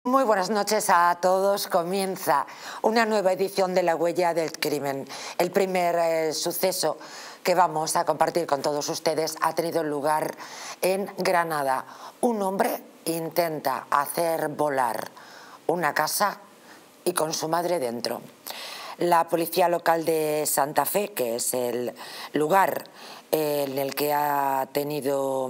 Muy buenas noches a todos. Comienza una nueva edición de La Huella del Crimen. El primer suceso que vamos a compartir con todos ustedes ha tenido lugar en Granada. Un hombre intenta hacer volar una casa y con su madre dentro. La policía local de Santa Fe, que es el lugar en el que ha tenido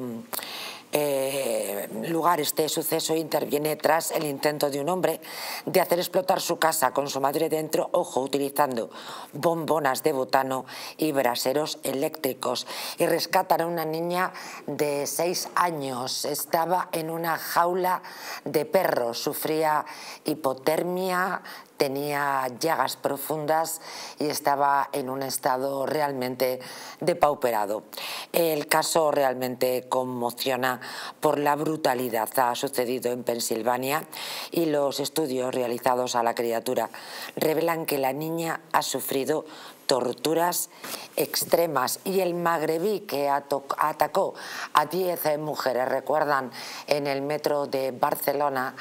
lugar este suceso, interviene tras el intento de un hombre de hacer explotar su casa con su madre dentro, ojo, utilizando bombonas de butano y braseros eléctricos, y rescatan a una niña de 6 años. Estaba en una jaula de perros, sufría hipotermia, tenía llagas profundas y estaba en un estado realmente depauperado. El caso realmente conmociona por la brutalidad. Ha sucedido en Pensilvania y los estudios realizados a la criatura revelan que la niña ha sufrido torturas extremas, y el magrebí que atacó a 10 mujeres, recuerdan, en el metro de Barcelona,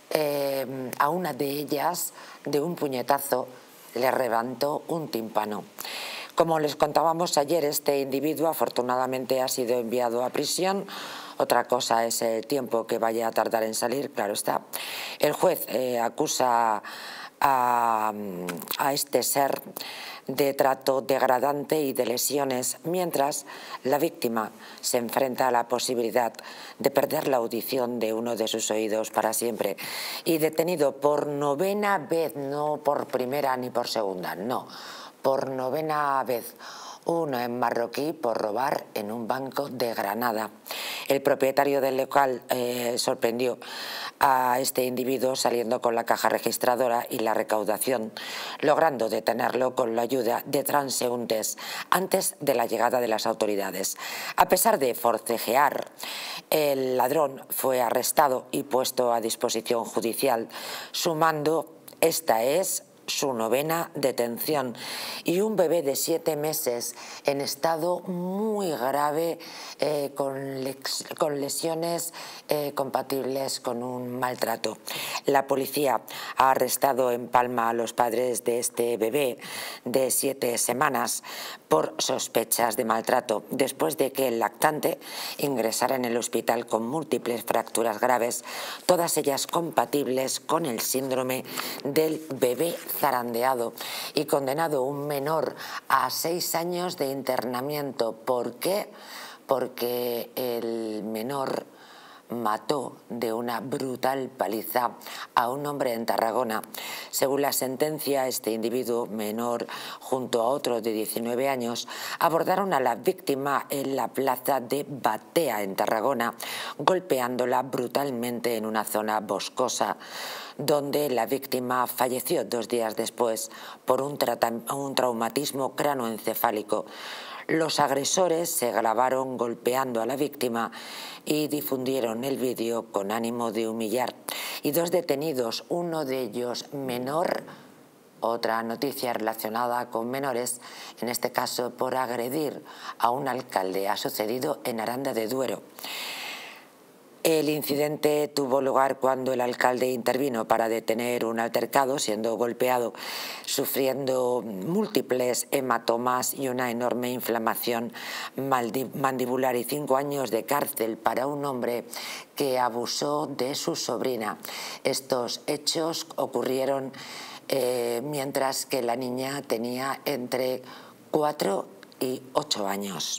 a una de ellas de un puñetazo le levantó un tímpano. Como les contábamos ayer, este individuo afortunadamente ha sido enviado a prisión. Otra cosa es el tiempo que vaya a tardar en salir, claro está. El juez acusa a este ser de trato degradante y de lesiones, mientras la víctima se enfrenta a la posibilidad de perder la audición de uno de sus oídos para siempre. Y detenido por 9ª vez, no por primera ni por segunda, no, por 9ª vez, uno en marroquí por robar en un banco de Granada. El propietario del local sorprendió a este individuo saliendo con la caja registradora y la recaudación, logrando detenerlo con la ayuda de transeúntes antes de la llegada de las autoridades. A pesar de forcejear, el ladrón fue arrestado y puesto a disposición judicial, sumando, esta es su 9ª detención, y un bebé de 7 meses en estado muy grave, con lesiones compatibles con un maltrato. La policía ha arrestado en Palma a los padres de este bebé de 7 semanas por sospechas de maltrato, después de que el lactante ingresara en el hospital con múltiples fracturas graves, todas ellas compatibles con el síndrome del bebé zarandeado, y condenado un menor a 6 años de internamiento. ¿Por qué? Porque el menor mató de una brutal paliza a un hombre en Tarragona. Según la sentencia, este individuo menor, junto a otro de 19 años, abordaron a la víctima en la plaza de Batea, en Tarragona, golpeándola brutalmente en una zona boscosa, donde la víctima falleció 2 días después por un traumatismo cranoencefálico. Los agresores se grabaron golpeando a la víctima y difundieron el vídeo con ánimo de humillar. Y 2 detenidos, uno de ellos menor. Otra noticia relacionada con menores, en este caso por agredir a un alcalde, ha sucedido en Aranda de Duero. El incidente tuvo lugar cuando el alcalde intervino para detener un altercado, siendo golpeado, sufriendo múltiples hematomas y una enorme inflamación mandibular, y 5 años de cárcel para un hombre que abusó de su sobrina. Estos hechos ocurrieron mientras que la niña tenía entre 4 y 8 años.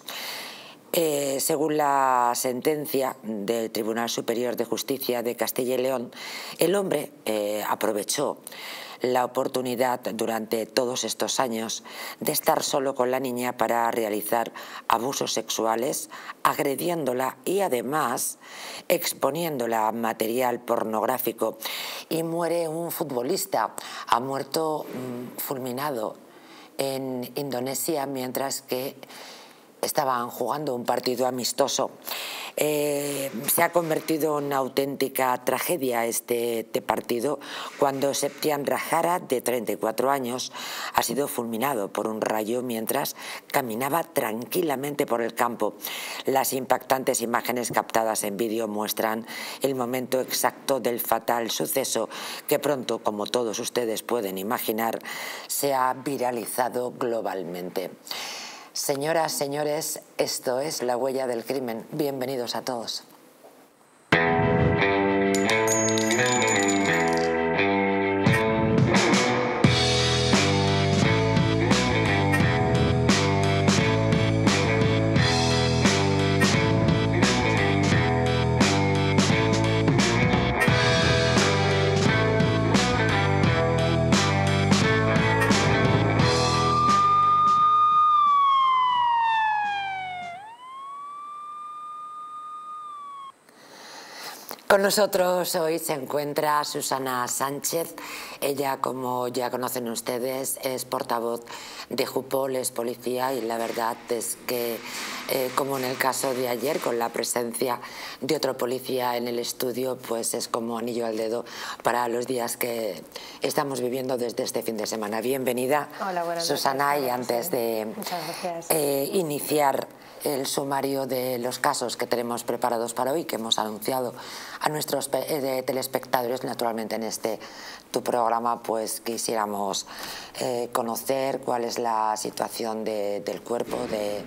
Según la sentencia del Tribunal Superior de Justicia de Castilla y León, el hombre aprovechó la oportunidad durante todos estos años de estar solo con la niña para realizar abusos sexuales, agrediéndola y además exponiéndola a material pornográfico. Y muere un futbolista, ha muerto fulminado en Indonesia, mientras que estaban jugando un partido amistoso. Se ha convertido en una auténtica tragedia este partido cuando Septián Rajara, de 34 años, ha sido fulminado por un rayo mientras caminaba tranquilamente por el campo. Las impactantes imágenes captadas en vídeo muestran el momento exacto del fatal suceso que pronto, como todos ustedes pueden imaginar, se ha viralizado globalmente. Señoras, señores, esto es La Huella del Crimen. Bienvenidos a todos. Con nosotros hoy se encuentra Susana Sánchez. Ella, como ya conocen ustedes, es portavoz de Jupol, es policía, y la verdad es que, como en el caso de ayer, con la presencia de otro policía en el estudio, pues es como anillo al dedo para los días que estamos viviendo desde este fin de semana. Bienvenida. Hola, buenas Susana, noches. Y antes de iniciar el sumario de los casos que tenemos preparados para hoy, que hemos anunciado a nuestros telespectadores, naturalmente en este tu programa, pues quisiéramos conocer cuál es la situación del cuerpo,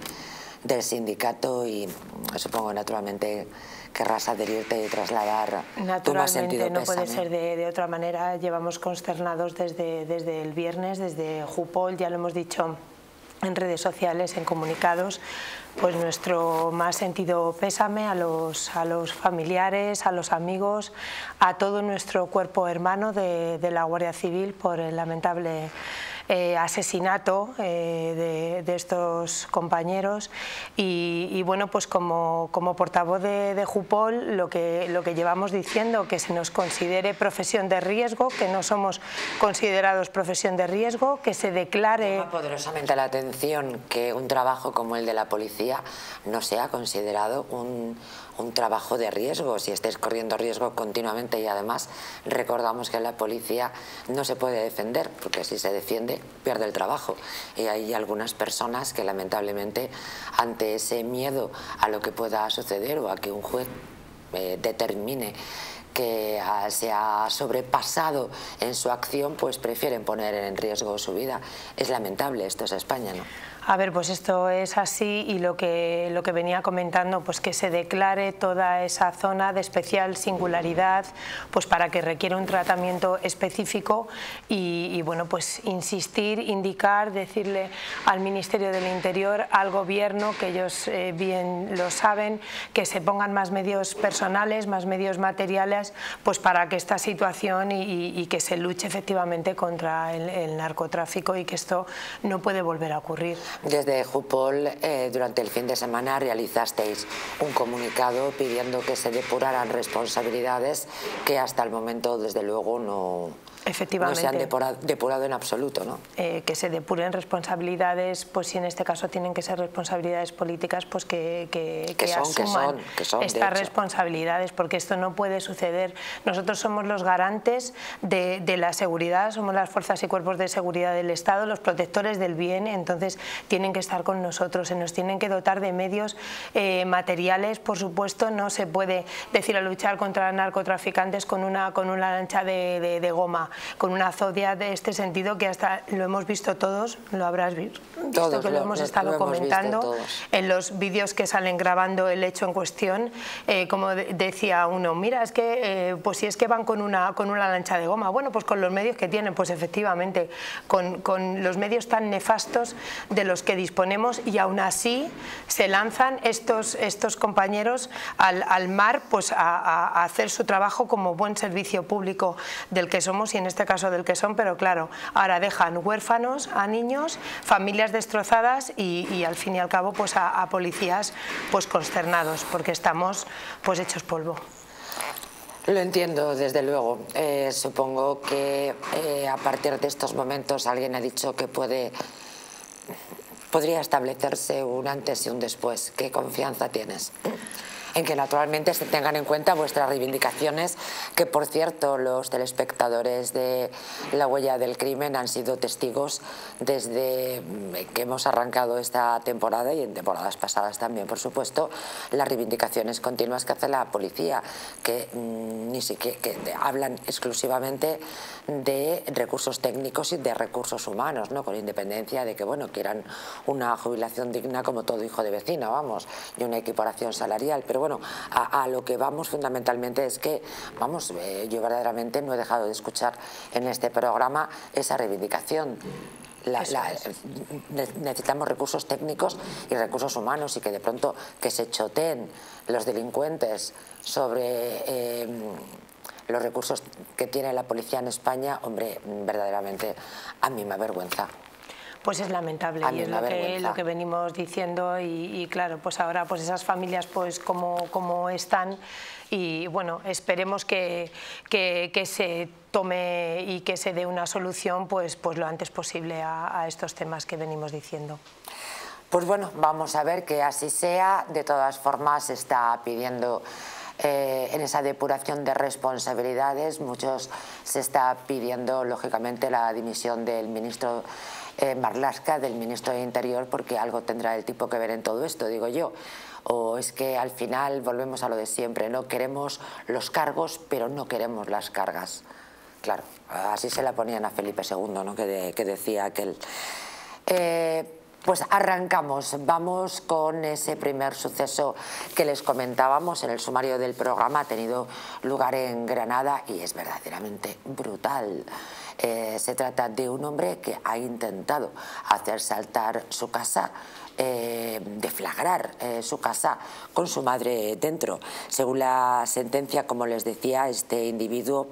del sindicato, y supongo naturalmente querrás adherirte y trasladar tu más sentido pésame. No puede ser de otra manera. Llevamos consternados desde el viernes, desde Jupol, ya lo hemos dicho en redes sociales, en comunicados, pues nuestro más sentido pésame a los familiares, a los amigos, a todo nuestro cuerpo hermano de la Guardia Civil por el lamentable asesinato de estos compañeros. Y bueno, pues como portavoz de Jupol, lo que llevamos diciendo, que se nos considere profesión de riesgo, que no somos considerados profesión de riesgo, que se declare... Llama poderosamente la atención que un trabajo como el de la policía no sea considerado un trabajo de riesgo, si estés corriendo riesgo continuamente, y además recordamos que la policía no se puede defender, porque si se defiende pierde el trabajo, y hay algunas personas que lamentablemente, ante ese miedo a lo que pueda suceder o a que un juez determine que se ha sobrepasado en su acción, pues prefieren poner en riesgo su vida. Es lamentable, esto es España, ¿no? A ver, pues esto es así, y lo que venía comentando, pues que se declare toda esa zona de especial singularidad, pues para que requiera un tratamiento específico, y bueno, pues insistir, indicar, decirle al Ministerio del Interior, al Gobierno, que ellos bien lo saben, que se pongan más medios personales, más medios materiales, pues para que esta situación y que se luche efectivamente contra el narcotráfico, y que esto no puede volver a ocurrir. Desde Jupol, durante el fin de semana realizasteis un comunicado pidiendo que se depuraran responsabilidades que hasta el momento, desde luego, no se han depurado en absoluto, ¿no? Que se depuren responsabilidades, pues si en este caso tienen que ser responsabilidades políticas, pues que asuman estas responsabilidades, porque esto no puede suceder. Nosotros somos los garantes de la seguridad, somos las fuerzas y cuerpos de seguridad del Estado, los protectores del bien, entonces tienen que estar con nosotros, se nos tienen que dotar de medios materiales, por supuesto. No se puede decir a luchar contra narcotraficantes con una lancha de goma, con una zodia de este sentido, que hasta lo hemos visto todos, lo habrás visto, que lo hemos estado comentando en los vídeos que salen grabando el hecho en cuestión. Como decía uno, mira, es que pues si es que van con una lancha de goma, bueno, pues con los medios que tienen, pues efectivamente, con los medios tan nefastos de los que disponemos, y aún así se lanzan estos compañeros al mar, pues a hacer su trabajo como buen servicio público del que somos, y en este caso del que son. Pero claro, ahora dejan huérfanos a niños, familias destrozadas, y al fin y al cabo pues a policías pues consternados, porque estamos pues hechos polvo. Lo entiendo, desde luego. Supongo que a partir de estos momentos alguien ha dicho que puede podría establecerse un antes y un después. ¿Qué confianza tienes en que naturalmente se tengan en cuenta vuestras reivindicaciones, que por cierto los telespectadores de La Huella del Crimen han sido testigos desde que hemos arrancado esta temporada y en temporadas pasadas también, por supuesto, las reivindicaciones continuas que hace la policía, que ni siquiera que hablan exclusivamente de recursos técnicos y de recursos humanos, ¿no? Con independencia de que, bueno, quieran una jubilación digna como todo hijo de vecino, vamos, y una equiparación salarial, pero bueno, a lo que vamos fundamentalmente es que, vamos, yo verdaderamente no he dejado de escuchar en este programa esa reivindicación. Necesitamos recursos técnicos y recursos humanos, y que de pronto que se choteen los delincuentes sobre los recursos que tiene la policía en España, hombre, verdaderamente a mí me avergüenza. Pues es lamentable y es lo que venimos diciendo y claro, pues ahora pues esas familias pues como están, y bueno, esperemos que se tome y que se dé una solución pues lo antes posible a estos temas que venimos diciendo. Pues bueno, vamos a ver que así sea. De todas formas se está pidiendo en esa depuración de responsabilidades, se está pidiendo lógicamente la dimisión del ministro Marlaska, del ministro de Interior, porque algo tendrá el tipo que ver en todo esto, digo yo. O es que al final volvemos a lo de siempre, no queremos los cargos, pero no queremos las cargas. Claro, así se la ponían a Felipe II, ¿no? que decía aquel. Pues arrancamos, vamos con ese primer suceso que les comentábamos en el sumario del programa. Ha tenido lugar en Granada y es verdaderamente brutal. Se trata de un hombre que ha intentado hacer saltar su casa, deflagrar su casa con su madre dentro. Según la sentencia, como les decía, este individuo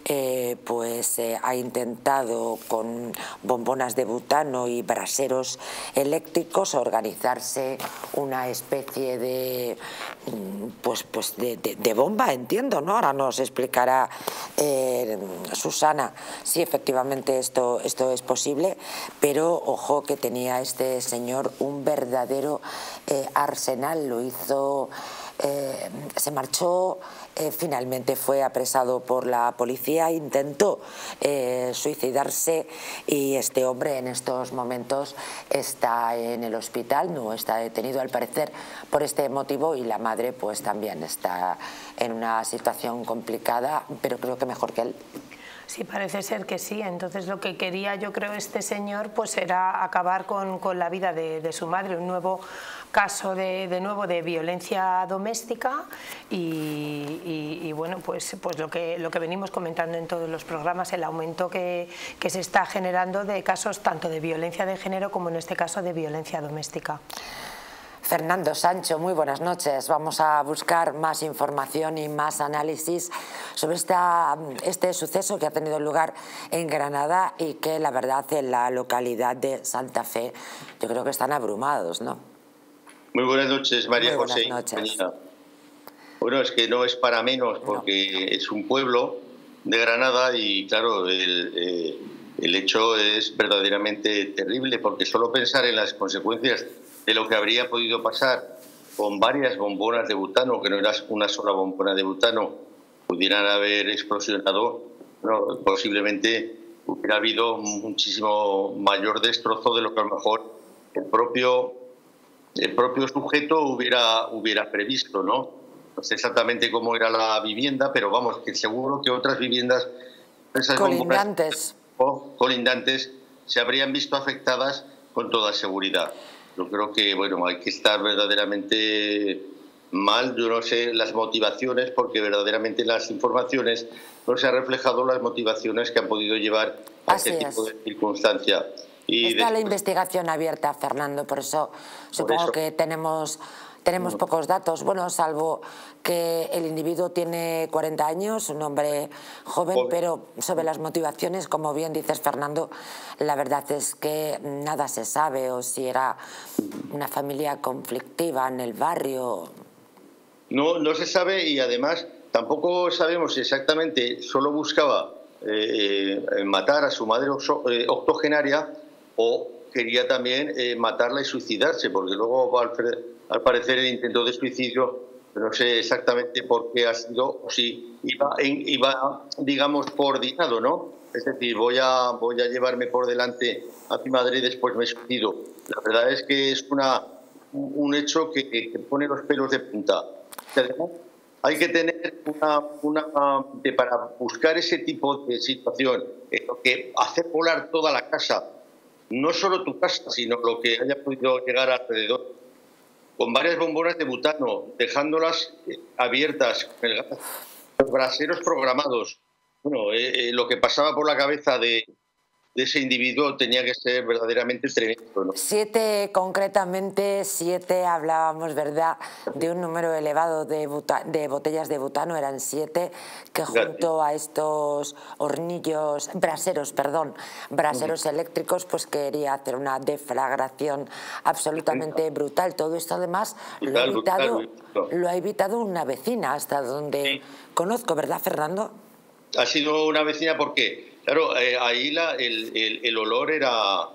ha intentado con bombonas de butano y braseros eléctricos organizarse una especie de de bomba, entiendo, ¿no? Ahora nos explicará Susana si efectivamente esto es posible, pero ojo que tenía este señor un verdadero arsenal. Lo hizo, se marchó, finalmente fue apresado por la policía, intentó suicidarse y este hombre en estos momentos está en el hospital, no está detenido al parecer por este motivo, y la madre pues también está en una situación complicada, pero creo que mejor que él. Sí, parece ser que sí. Entonces lo que quería, yo creo, este señor pues era acabar con la vida de su madre. Un nuevo caso de violencia doméstica y bueno, pues lo que venimos comentando en todos los programas, el aumento que se está generando de casos tanto de violencia de género como en este caso de violencia doméstica. Fernando Sancho, muy buenas noches. Vamos a buscar más información y más análisis sobre este suceso que ha tenido lugar en Granada y que la verdad en la localidad de Santa Fe yo creo que están abrumados, ¿no? Muy buenas noches, María José. Muy buenas noches. Bueno, es que no es para menos porque es un pueblo de Granada y claro, el hecho es verdaderamente terrible, porque solo pensar en las consecuencias de lo que habría podido pasar con varias bombonas de butano, que no era una sola bombona de butano, pudieran haber explosionado, bueno, posiblemente hubiera habido muchísimo mayor destrozo de lo que a lo mejor el propio sujeto hubiera previsto, ¿no? No sé exactamente cómo era la vivienda, pero vamos, que seguro que otras viviendas colindantes se habrían visto afectadas con toda seguridad. Yo creo que, bueno, hay que estar verdaderamente mal. Yo no sé las motivaciones, porque verdaderamente las informaciones no se han reflejado las motivaciones que han podido llevar a este tipo de circunstancia. Está la investigación abierta, Fernando, por eso supongo que tenemos pocos datos, bueno, salvo que el individuo tiene 40 años, un hombre joven, pero sobre las motivaciones, como bien dices, Fernando, la verdad es que nada se sabe, o si era una familia conflictiva en el barrio. No se sabe, y además tampoco sabemos si exactamente solo buscaba matar a su madre octogenaria o quería también matarla y suicidarse, porque luego al parecer el intento de suicidio, no sé exactamente por qué ha sido, o si iba digamos, coordinado, ¿no? Es decir, voy a llevarme por delante a mi madre y después me suicido. La verdad es que es un hecho que pone los pelos de punta. Además, hay que tener para buscar ese tipo de situación, que hacer volar toda la casa, no solo tu casa, sino lo que haya podido llegar alrededor, con varias bombonas de butano, dejándolas abiertas, con el gas, los braseros programados. Bueno, lo que pasaba por la cabeza de ese individuo tenía que ser verdaderamente tremendo, ¿no? 7, concretamente 7, hablábamos, ¿verdad?, de un número elevado de botellas de butano, eran 7, que junto a estos braseros eléctricos, pues quería hacer una deflagración absolutamente brutal. Todo esto además lo ha evitado una vecina, hasta donde conozco, ¿verdad, Fernando? Ha sido una vecina porque... Claro, ahí el olor era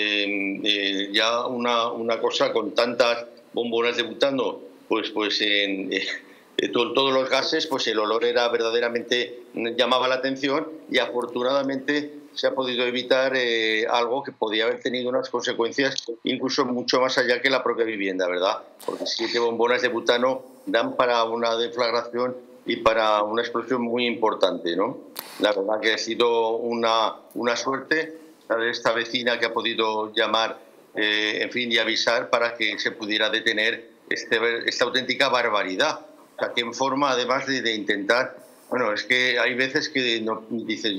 ya una cosa con tantas bombonas de butano, pues en todos los gases, pues el olor era verdaderamente, llamaba la atención, y afortunadamente se ha podido evitar algo que podía haber tenido unas consecuencias incluso mucho más allá que la propia vivienda, ¿verdad? Porque 7 bombonas de butano dan para una deflagración y para una explosión muy importante, ¿no? La verdad que ha sido una suerte de esta vecina que ha podido llamar, en fin, y avisar para que se pudiera detener esta auténtica barbaridad. O sea, que en forma, además de intentar... Bueno, es que hay veces que dices,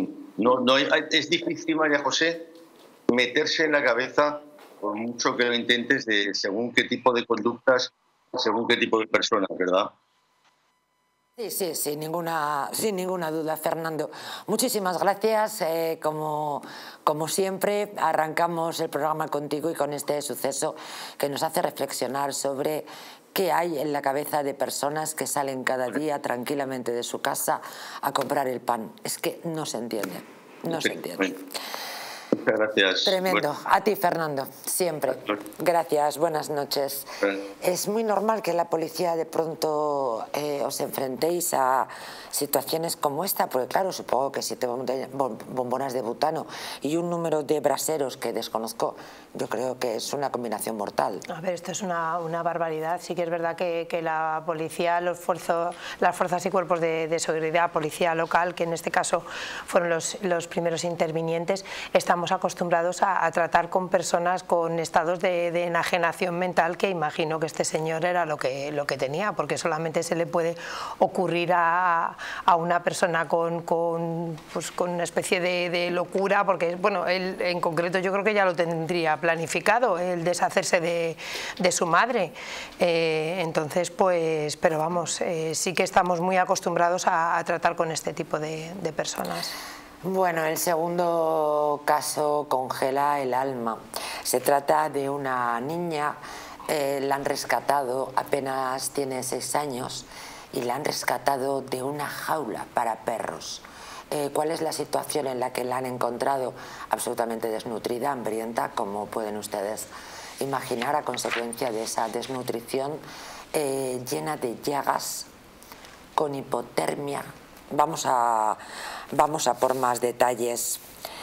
es difícil, María José, meterse en la cabeza, por mucho que lo intentes, de según qué tipo de conductas, según qué tipo de personas, ¿verdad? Sí, sin ninguna duda, Fernando. Muchísimas gracias. Como siempre, arrancamos el programa contigo y con este suceso que nos hace reflexionar sobre qué hay en la cabeza de personas que salen cada día tranquilamente de su casa a comprar el pan. Es que no se entiende, no se entiende. Muchas gracias. Tremendo. Bueno. A ti, Fernando, siempre. Gracias, buenas noches. Es muy normal que la policía de pronto os enfrentéis a situaciones como esta, porque claro, supongo que 7 bombonas de butano y un número de braseros que desconozco, yo creo que es una combinación mortal. A ver, esto es una barbaridad. Sí que es verdad que la policía, las fuerzas y cuerpos de seguridad, policía local, que en este caso fueron los primeros intervinientes, estamos acostumbrados a tratar con personas con estados de enajenación mental, que imagino que este señor era lo que tenía, porque solamente se le puede ocurrir a una persona con una especie de locura, porque bueno, él en concreto yo creo que ya lo tendría planificado, el deshacerse de su madre. Entonces, pues, pero vamos, sí que estamos muy acostumbrados a tratar con este tipo de personas. Bueno, el segundo caso congela el alma. Se trata de una niña, la han rescatado, apenas tiene 6 años, y la han rescatado de una jaula para perros. ¿Cuál es la situación en la que la han encontrado? Absolutamente desnutrida, hambrienta, como pueden ustedes imaginar, a consecuencia de esa desnutrición, llena de llagas, con hipotermia. Vamos a por más detalles.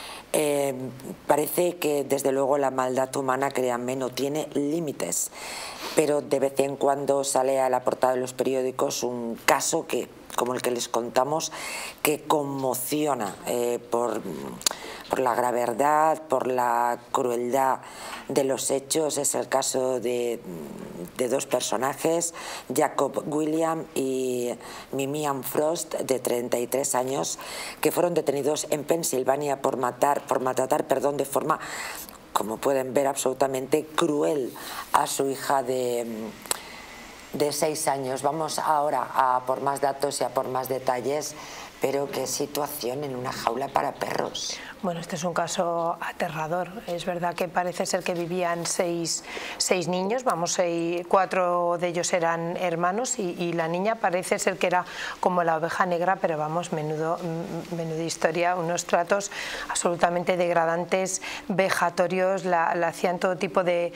Parece que desde luego la maldad humana, créanme, no tiene límites, pero de vez en cuando sale a la portada de los periódicos un caso como el que les contamos, que conmociona por la gravedad, por la crueldad de los hechos. Es el caso de 2 personajes, Jacob William y Mimian Frost, de 33 años, que fueron detenidos en Pensilvania por maltratar de forma, como pueden ver, absolutamente cruel a su hija de 6 años. Vamos ahora a por más datos y a por más detalles, Pero qué situación en una jaula para perros. Bueno, este es un caso aterrador. Es verdad que parece ser que vivían seis niños, vamos, 4 de ellos eran hermanos y la niña parece ser que era como la oveja negra, pero vamos, menuda historia, unos tratos absolutamente degradantes, vejatorios, la hacían todo tipo de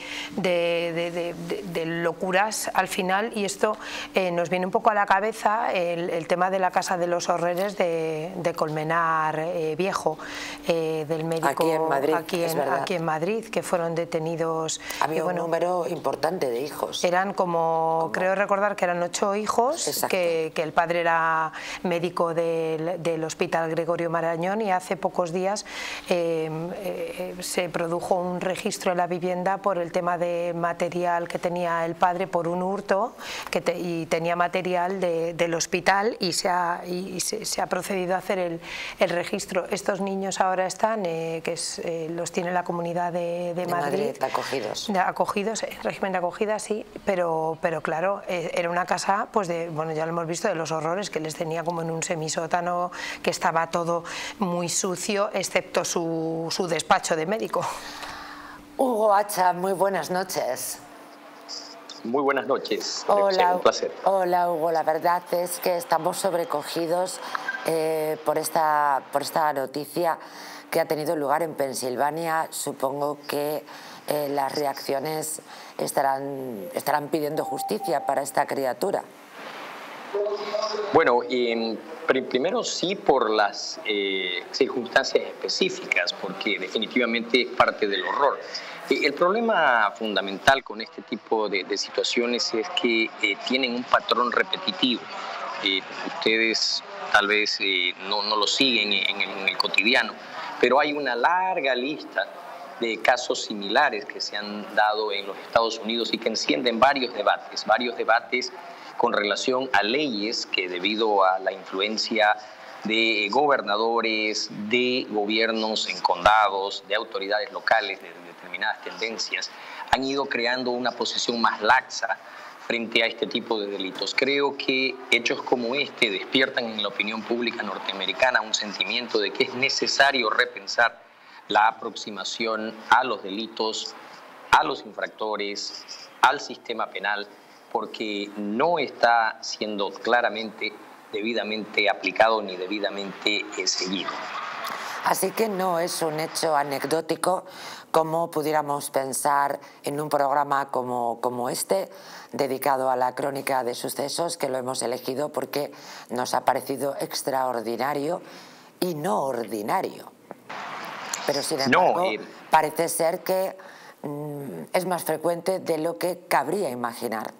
locuras al final, y esto nos viene un poco a la cabeza el tema de la Casa de los Horrores de Colmenar Viejo, del médico aquí en Madrid, que fueron detenidos. Había un número importante de hijos. Eran creo recordar que eran 8 hijos, que el padre era médico del Hospital Gregorio Marañón, y hace pocos días se produjo un registro en la vivienda por el tema de material que tenía el padre por un hurto, y tenía material del hospital, y se ha procedido a hacer el registro. Estos niños ahora están, los tiene la Comunidad de Madrid, acogidos, en régimen de acogida, sí, pero claro, era una casa, pues bueno, ya lo hemos visto, de los horrores, que les tenía como en un semisótano, que estaba todo muy sucio, excepto su despacho de médico. Hugo Hacha, muy buenas noches. Muy buenas noches. Hola, un placer. Hola Hugo, la verdad es que estamos sobrecogidos por esta noticia que ha tenido lugar en Pensilvania. Supongo que las reacciones estarán pidiendo justicia para esta criatura. Bueno, primero sí por las circunstancias específicas, porque definitivamente es parte del horror. El problema fundamental con este tipo de situaciones es que tienen un patrón repetitivo. Ustedes tal vez no lo siguen en el cotidiano, pero hay una larga lista de casos similares que se han dado en los Estados Unidos y que encienden varios debates con relación a leyes que, debido a la influencia de gobernadores, de gobiernos en condados, de autoridades locales, de determinadas tendencias, han ido creando una posición más laxa frente a este tipo de delitos. Creo que hechos como este despiertan en la opinión pública norteamericana un sentimiento de que es necesario repensar la aproximación a los delitos, a los infractores, al sistema penal, porque no está siendo claramente, debidamente aplicado ni debidamente seguido. Así que no es un hecho anecdótico como pudiéramos pensar en un programa como este, dedicado a la crónica de sucesos, que lo hemos elegido porque nos ha parecido extraordinario y no ordinario. Pero sin embargo, parece ser que es más frecuente de lo que cabría imaginar.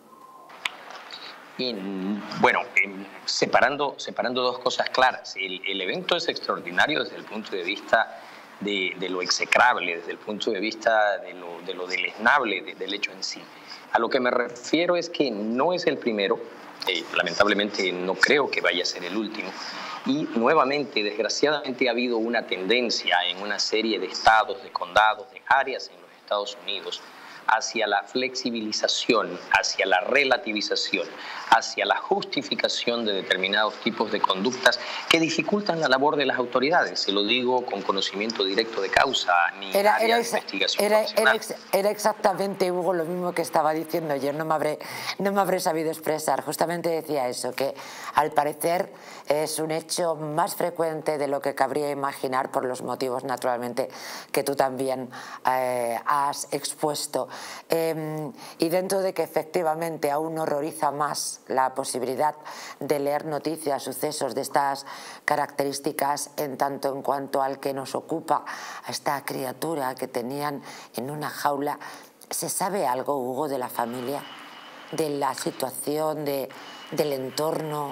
Bueno, separando dos cosas claras. El evento es extraordinario desde el punto de vista de lo execrable, desde el punto de vista de lo deleznable del hecho en sí. A lo que me refiero es que no es el primero, lamentablemente no creo que vaya a ser el último, y nuevamente, desgraciadamente, ha habido una tendencia en una serie de estados, de condados, de áreas en los Estados Unidos hacia la flexibilización, hacia la relativización, hacia la justificación de determinados tipos de conductas que dificultan la labor de las autoridades. Se lo digo con conocimiento directo de causa, ni área de investigación profesional. Era exactamente, Hugo, lo mismo que estaba diciendo yo, no me habré sabido expresar. Justamente decía eso, que al parecer es un hecho más frecuente de lo que cabría imaginar, por los motivos, naturalmente, que tú también has expuesto. Y dentro de que efectivamente aún horroriza más la posibilidad de leer noticias, sucesos de estas características, en tanto en cuanto al que nos ocupa, a esta criatura que tenían en una jaula, ¿se sabe algo, Hugo, de la familia, de la situación, del entorno?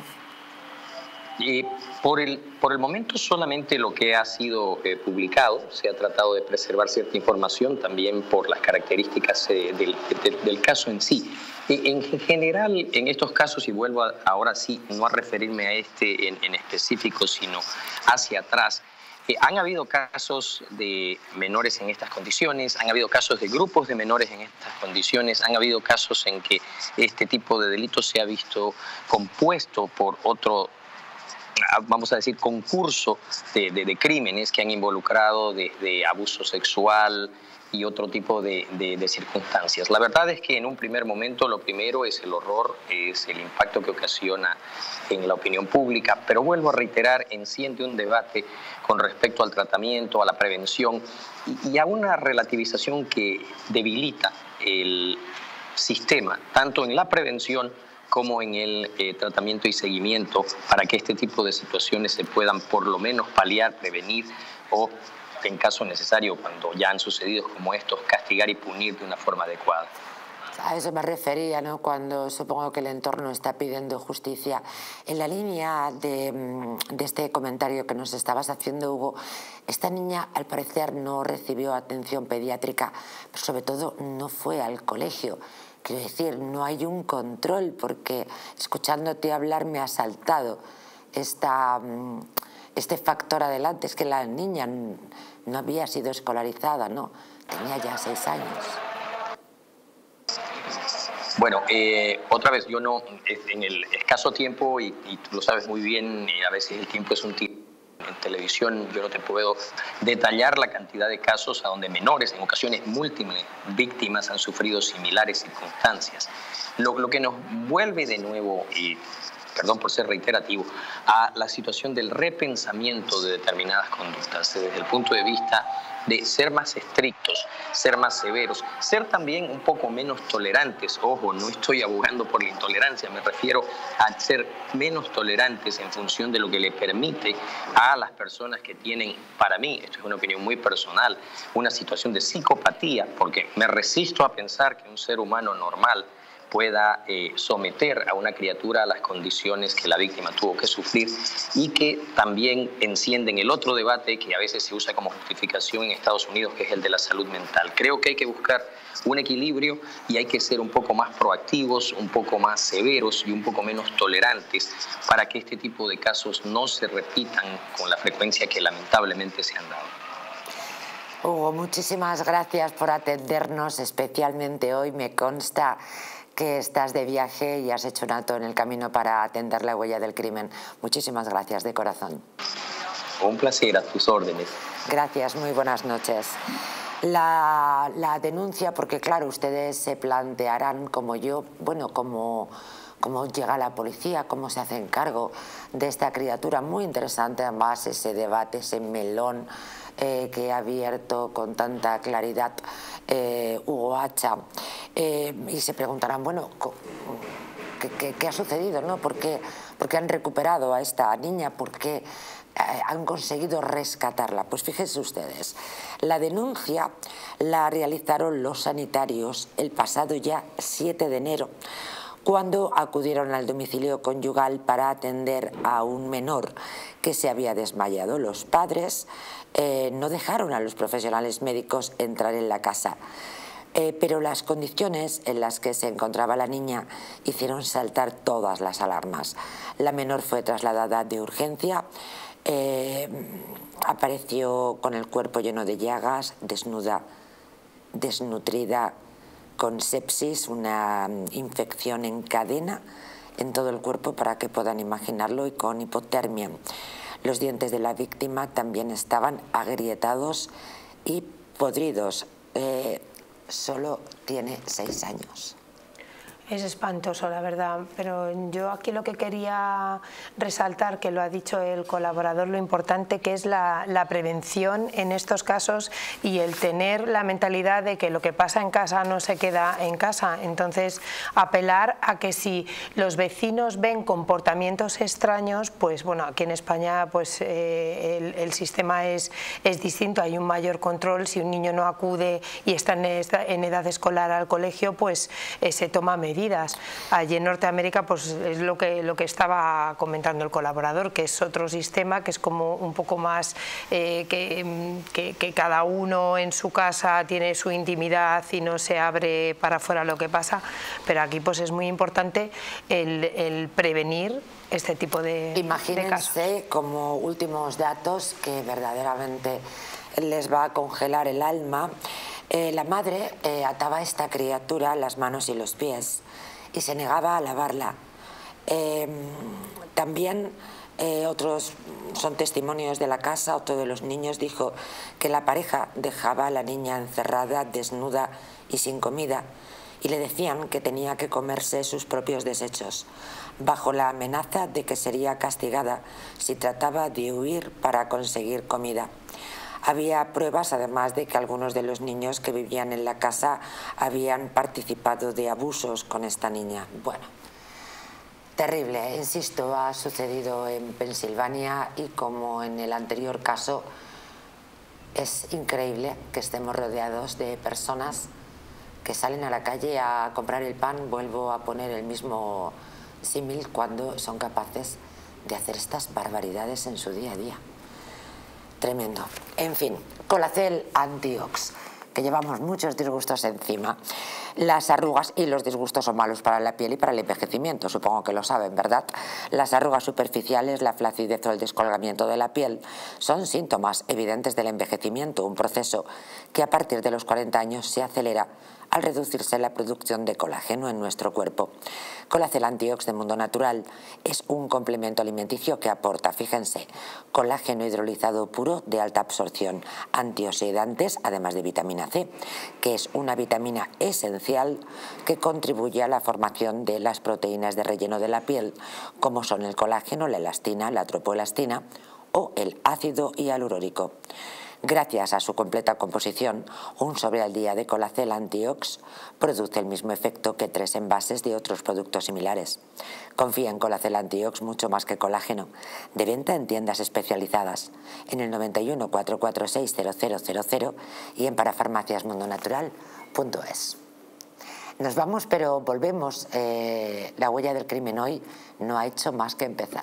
Por el momento solamente lo que ha sido publicado. Se ha tratado de preservar cierta información también por las características del caso en sí. En general, en estos casos, y vuelvo ahora sí no a referirme a este en específico, sino hacia atrás, han habido casos de menores en estas condiciones, han habido casos de grupos de menores en estas condiciones, han habido casos en que este tipo de delito se ha visto compuesto por otro vamos a decir, concurso de crímenes que han involucrado desde abuso sexual y otro tipo de circunstancias. La verdad es que en un primer momento lo primero es el horror, es el impacto que ocasiona en la opinión pública, pero vuelvo a reiterar, enciende un debate con respecto al tratamiento, a la prevención y a una relativización que debilita el sistema, tanto en la prevención como en el tratamiento y seguimiento, para que este tipo de situaciones se puedan por lo menos paliar, prevenir o, en caso necesario, cuando ya han sucedido como estos, castigar y punir de una forma adecuada. A eso me refería, ¿no? Cuando supongo que el entorno está pidiendo justicia. En la línea de este comentario que nos estabas haciendo, Hugo, esta niña al parecer no recibió atención pediátrica, pero sobre todo no fue al colegio. Quiero decir, no hay un control, porque escuchándote hablar me ha saltado este factor adelante. Es que la niña no había sido escolarizada, ¿no? Tenía ya 6 años. Bueno, otra vez, yo no, en el escaso tiempo, y tú lo sabes muy bien, a veces el tiempo es un tiempo. En televisión yo no te puedo detallar la cantidad de casos a donde menores, en ocasiones múltiples víctimas, han sufrido similares circunstancias. Lo que nos vuelve de nuevo, y perdón por ser reiterativo, a la situación del repensamiento de determinadas conductas desde el punto de vista de ser más estrictos, ser más severos, ser también un poco menos tolerantes. Ojo, no estoy abogando por la intolerancia, me refiero a ser menos tolerantes en función de lo que le permite a las personas que tienen, para mí, esto es una opinión muy personal, una situación de psicopatía, porque me resisto a pensar que un ser humano normal pueda someter a una criatura a las condiciones que la víctima tuvo que sufrir, y que también encienden el otro debate que a veces se usa como justificación en Estados Unidos, que es el de la salud mental. Creo que hay que buscar un equilibrio y hay que ser un poco más proactivos, un poco más severos y un poco menos tolerantes para que este tipo de casos no se repitan con la frecuencia que lamentablemente se han dado. Hugo, muchísimas gracias por atendernos, especialmente hoy. Me consta que estás de viaje y has hecho un alto en el camino para atender la huella del crimen. Muchísimas gracias, de corazón. Un placer, a tus órdenes. Gracias, muy buenas noches. La denuncia, porque claro, ustedes se plantearán como yo, bueno, cómo llega la policía, cómo se hacen cargo de esta criatura. Muy interesante además ese debate, ese melón que ha abierto con tanta claridad Hugo Hacha. Y se preguntarán, bueno, ¿qué ha sucedido, ¿no? ¿Por qué han recuperado a esta niña? ¿Por qué han conseguido rescatarla? Pues fíjense ustedes, la denuncia la realizaron los sanitarios el pasado ya 7 de enero, cuando acudieron al domicilio conyugal para atender a un menor que se había desmayado. Los padres no dejaron a los profesionales médicos entrar en la casa, pero las condiciones en las que se encontraba la niña hicieron saltar todas las alarmas. La menor fue trasladada de urgencia, apareció con el cuerpo lleno de llagas, desnuda, desnutrida, con sepsis, una infección en cadena en todo el cuerpo, para que puedan imaginarlo, y con hipotermia. Los dientes de la víctima también estaban agrietados y podridos. Solo tiene 6 años. Es espantoso, la verdad, pero yo aquí lo que quería resaltar, que lo ha dicho el colaborador, lo importante que es la prevención en estos casos y el tener la mentalidad de que lo que pasa en casa no se queda en casa. Entonces, apelar a que si los vecinos ven comportamientos extraños, pues bueno, aquí en España pues el sistema es distinto, hay un mayor control. Si un niño no acude y está en edad escolar al colegio, pues se toma medidas. Allí en Norteamérica pues es lo que estaba comentando el colaborador, que es otro sistema, que es como un poco más que cada uno en su casa tiene su intimidad y no se abre para afuera lo que pasa, pero aquí pues es muy importante el prevenir este tipo de casos. Imagínense como últimos datos que verdaderamente les va a congelar el alma. La madre ataba a esta criatura las manos y los pies y se negaba a lavarla. También otros son testimonios de la casa. Otro de los niños dijo que la pareja dejaba a la niña encerrada, desnuda y sin comida, y le decían que tenía que comerse sus propios desechos, bajo la amenaza de que sería castigada si trataba de huir para conseguir comida. Había pruebas, además, de que algunos de los niños que vivían en la casa habían participado de abusos con esta niña. Bueno, terrible, insisto, ha sucedido en Pensilvania y, como en el anterior caso, es increíble que estemos rodeados de personas que salen a la calle a comprar el pan. Vuelvo a poner el mismo símil, cuando son capaces de hacer estas barbaridades en su día a día. Tremendo. En fin, Colacel Antiox, que llevamos muchos disgustos encima. Las arrugas y los disgustos son malos para la piel y para el envejecimiento, supongo que lo saben, ¿verdad? Las arrugas superficiales, la flacidez o el descolgamiento de la piel son síntomas evidentes del envejecimiento, un proceso que a partir de los 40 años se acelera al reducirse la producción de colágeno en nuestro cuerpo. Colacel Antiox de Mundo Natural es un complemento alimenticio que aporta, fíjense, colágeno hidrolizado puro de alta absorción, antioxidantes, además de vitamina C, que es una vitamina esencial que contribuye a la formación de las proteínas de relleno de la piel, como son el colágeno, la elastina, la tropoelastina o el ácido hialurónico. Gracias a su completa composición, un sobre al día de Colacel Antiox produce el mismo efecto que 3 envases de otros productos similares. Confía en Colacel Antiox mucho más que colágeno. De venta en tiendas especializadas, en el 91 446 0000 y en parafarmaciasmundonatural.es. Nos vamos, pero volvemos. La huella del crimen hoy no ha hecho más que empezar.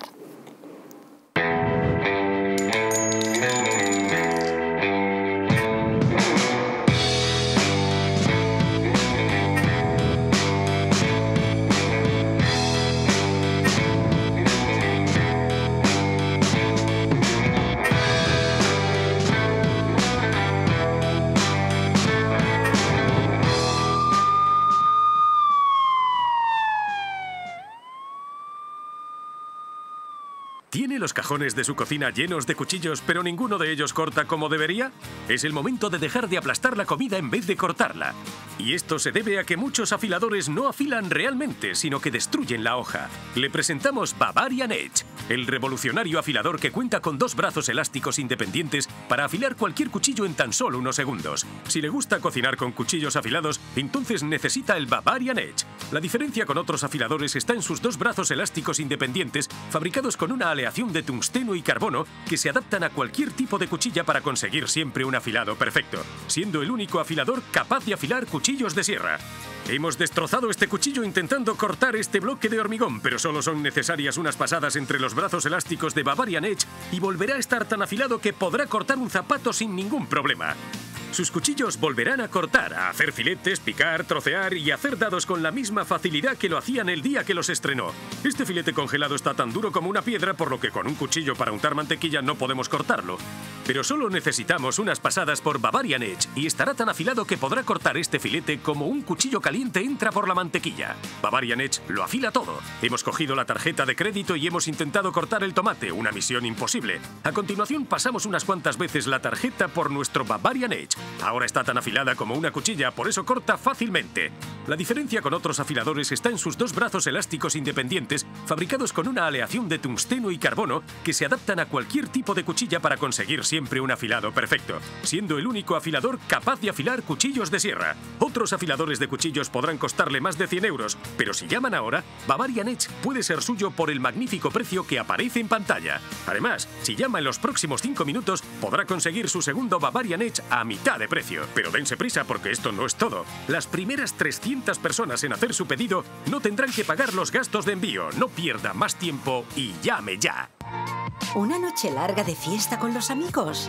¿Tiene los cajones de su cocina llenos de cuchillos, pero ninguno de ellos corta como debería? Es el momento de dejar de aplastar la comida en vez de cortarla. Y esto se debe a que muchos afiladores no afilan realmente, sino que destruyen la hoja. Le presentamos Bavarian Edge, el revolucionario afilador que cuenta con 2 brazos elásticos independientes para afilar cualquier cuchillo en tan solo unos segundos. Si le gusta cocinar con cuchillos afilados, entonces necesita el Bavarian Edge. La diferencia con otros afiladores está en sus 2 brazos elásticos independientes, fabricados con una aleación de tungsteno y carbono que se adaptan a cualquier tipo de cuchilla para conseguir siempre un afilado perfecto, siendo el único afilador capaz de afilar cuchillos de sierra. Hemos destrozado este cuchillo intentando cortar este bloque de hormigón, pero solo son necesarias unas pasadas entre los brazos elásticos de Bavarian Edge y volverá a estar tan afilado que podrá cortar un zapato sin ningún problema. Sus cuchillos volverán a cortar, a hacer filetes, picar, trocear y hacer dados con la misma facilidad que lo hacían el día que los estrenó. Este filete congelado está tan duro como una piedra, por lo que con un cuchillo para untar mantequilla no podemos cortarlo. Pero solo necesitamos unas pasadas por Bavarian Edge y estará tan afilado que podrá cortar este filete como un cuchillo caliente entra por la mantequilla. Bavarian Edge lo afila todo. Hemos cogido la tarjeta de crédito y hemos intentado cortar el tomate, una misión imposible. A continuación pasamos unas cuantas veces la tarjeta por nuestro Bavarian Edge. Ahora está tan afilada como una cuchilla, por eso corta fácilmente. La diferencia con otros afiladores está en sus 2 brazos elásticos independientes, fabricados con una aleación de tungsteno y carbono que se adaptan a cualquier tipo de cuchilla para conseguir siempre un afilado perfecto, siendo el único afilador capaz de afilar cuchillos de sierra. Otros afiladores de cuchillos podrán costarle más de 100 euros, pero si llaman ahora, Bavarian Edge puede ser suyo por el magnífico precio que aparece en pantalla. Además, si llama en los próximos 5 minutos, podrá conseguir su segundo Bavarian Edge a mitad de precio. Pero dense prisa porque esto no es todo. Las primeras 300 personas en hacer su pedido no tendrán que pagar los gastos de envío. No pierda más tiempo y llame ya. ¿Una noche larga de fiesta con los amigos?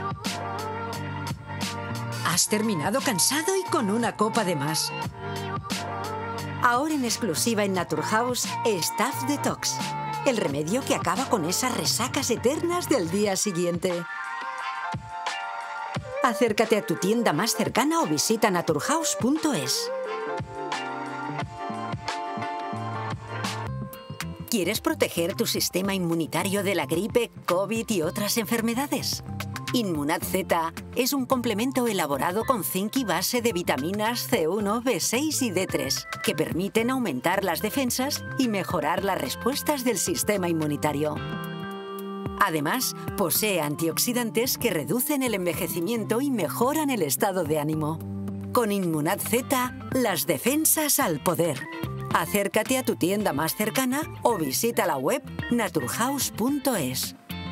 ¿Has terminado cansado y con una copa de más? Ahora en exclusiva en Naturhaus, Staff Detox. El remedio que acaba con esas resacas eternas del día siguiente. Acércate a tu tienda más cercana o visita naturhaus.es. ¿Quieres proteger tu sistema inmunitario de la gripe, COVID y otras enfermedades? Inmunad Z es un complemento elaborado con zinc y base de vitaminas C1, B6 y D3 que permiten aumentar las defensas y mejorar las respuestas del sistema inmunitario. Además, posee antioxidantes que reducen el envejecimiento y mejoran el estado de ánimo. Con Inmunad Z, las defensas al poder. Acércate a tu tienda más cercana o visita la web naturhaus.es.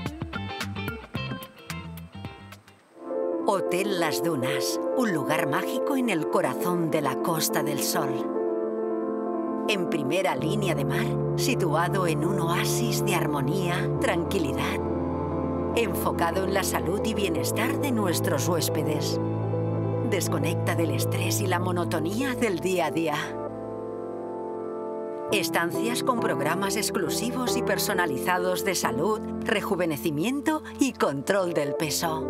Hotel Las Dunas, un lugar mágico en el corazón de la Costa del Sol. En primera línea de mar, situado en un oasis de armonía, tranquilidad, enfocado en la salud y bienestar de nuestros huéspedes. Desconecta del estrés y la monotonía del día a día. Estancias con programas exclusivos y personalizados de salud, rejuvenecimiento y control del peso.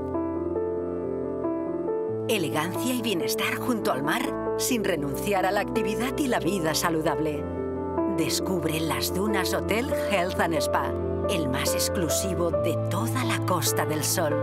Elegancia y bienestar junto al mar, sin renunciar a la actividad y la vida saludable. Descubre Las Dunas Hotel Health and Spa, el más exclusivo de toda la Costa del Sol.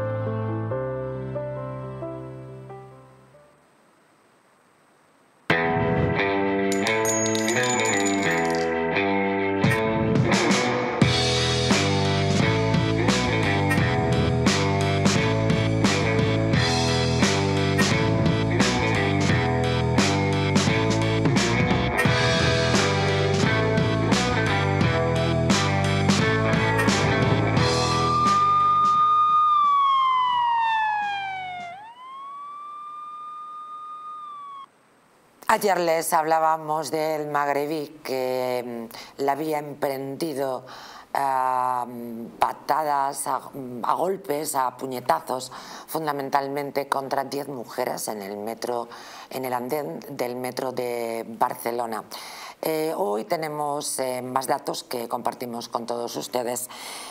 Ayer les hablábamos del magrebí que la había emprendido a patadas, a golpes, a puñetazos, fundamentalmente contra 10 mujeres en el metro, en el andén del metro de Barcelona. Hoy tenemos más datos que compartimos con todos ustedes.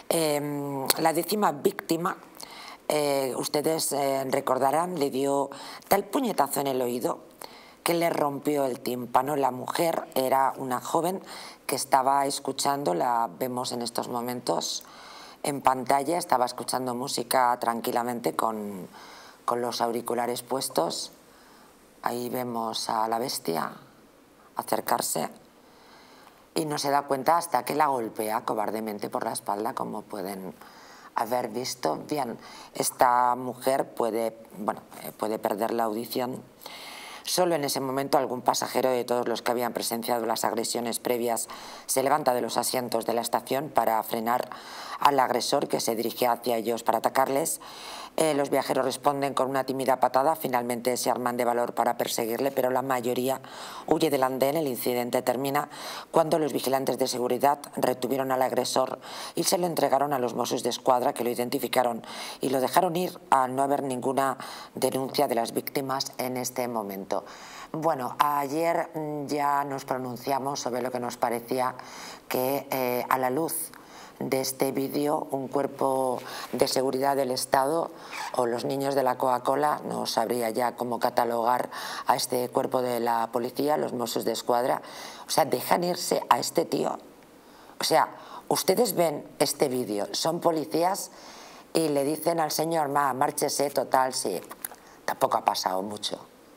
La 10ª víctima, ustedes recordarán, le dio tal puñetazo en el oído que le rompió el tímpano. La mujer era una joven que estaba escuchando, la vemos en estos momentos en pantalla, estaba escuchando música tranquilamente con los auriculares puestos. Ahí vemos a la bestia acercarse y no se da cuenta hasta que la golpea cobardemente por la espalda, como pueden haber visto. Bien, esta mujer puede perder la audición. Solo en ese momento algún pasajero de todos los que habían presenciado las agresiones previas se levanta de los asientos de la estación para frenar al agresor que se dirige hacia ellos para atacarles. Los viajeros responden con una tímida patada, finalmente se arman de valor para perseguirle, pero la mayoría huye del andén. El incidente termina cuando los vigilantes de seguridad retuvieron al agresor y se lo entregaron a los Mossos d'Esquadra, que lo identificaron y lo dejaron ir al no haber ninguna denuncia de las víctimas en este momento. Bueno, ayer ya nos pronunciamos sobre lo que nos parecía que a la luz de este vídeo un cuerpo de seguridad del Estado o los niños de la Coca-Cola no sabría ya cómo catalogar a este cuerpo de la policía, los Mossos d'Esquadra. O sea, dejan irse a este tío. O sea, ustedes ven este vídeo, son policías y le dicen al señor, márchese, total, sí, tampoco ha pasado mucho.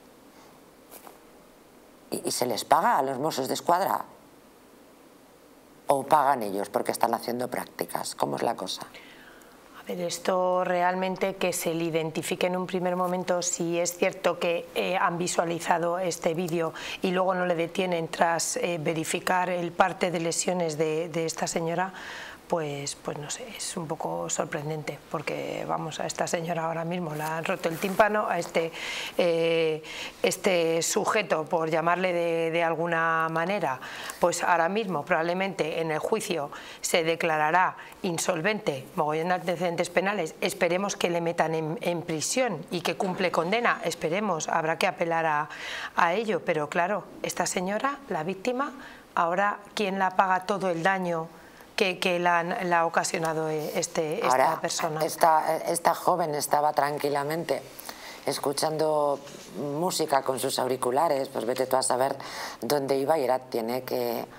¿Y se les paga a los Mossos d'Esquadra? ¿O pagan ellos porque están haciendo prácticas? ¿Cómo es la cosa? A ver, esto realmente que se le identifique en un primer momento si es cierto que han visualizado este vídeo y luego no le detienen tras verificar el parte de lesiones de esta señora, pues no sé, es un poco sorprendente, porque vamos, a esta señora ahora mismo le han roto el tímpano, a este sujeto, por llamarle de alguna manera, pues ahora mismo probablemente en el juicio se declarará insolvente, mogollón de antecedentes penales, esperemos que le metan en prisión y que cumple condena, esperemos, habrá que apelar a ello, pero claro, esta señora, la víctima, ahora ¿quién la paga todo el daño que la ha ocasionado esta persona? Esta joven estaba tranquilamente escuchando música con sus auriculares, pues vete tú a saber dónde iba y ahora tiene que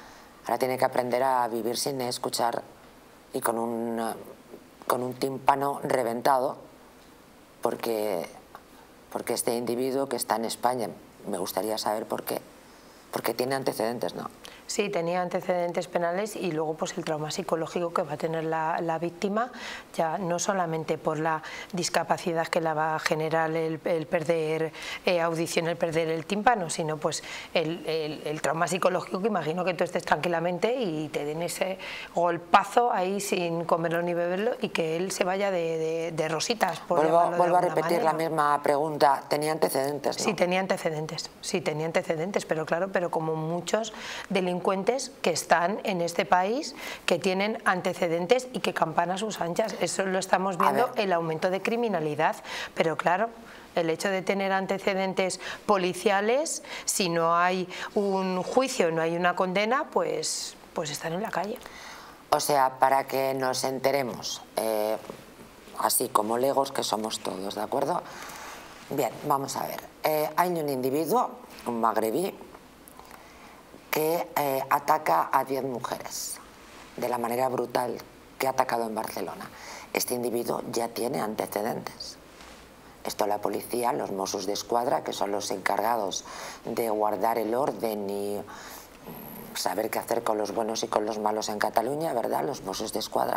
Ahora tiene que aprender a vivir sin escuchar y con un tímpano reventado, porque este individuo que está en España, me gustaría saber por qué, porque tiene antecedentes, ¿no? Sí, tenía antecedentes penales y luego pues el trauma psicológico que va a tener la víctima, ya no solamente por la discapacidad que la va a generar el perder audición, el perder el tímpano, sino pues el trauma psicológico, que imagino que tú estés tranquilamente y te den ese golpazo ahí sin comerlo ni beberlo y que él se vaya de rositas. Vuelvo a repetir la misma pregunta, ¿tenía antecedentes, no? Sí, tenía antecedentes, pero claro, pero como muchos delincuentes que están en este país, que tienen antecedentes y que campan a sus anchas. Eso lo estamos viendo, el aumento de criminalidad, pero claro, el hecho de tener antecedentes policiales, si no hay un juicio, no hay una condena, pues están en la calle. O sea, para que nos enteremos, así como legos que somos todos, ¿de acuerdo? Bien, vamos a ver. Hay un individuo, un magrebí, que ataca a 10 mujeres de la manera brutal que ha atacado en Barcelona. Este individuo ya tiene antecedentes. Esto la policía, los Mossos d'Esquadra, que son los encargados de guardar el orden y saber qué hacer con los buenos y con los malos en Cataluña, ¿verdad? Los Mossos d'Esquadra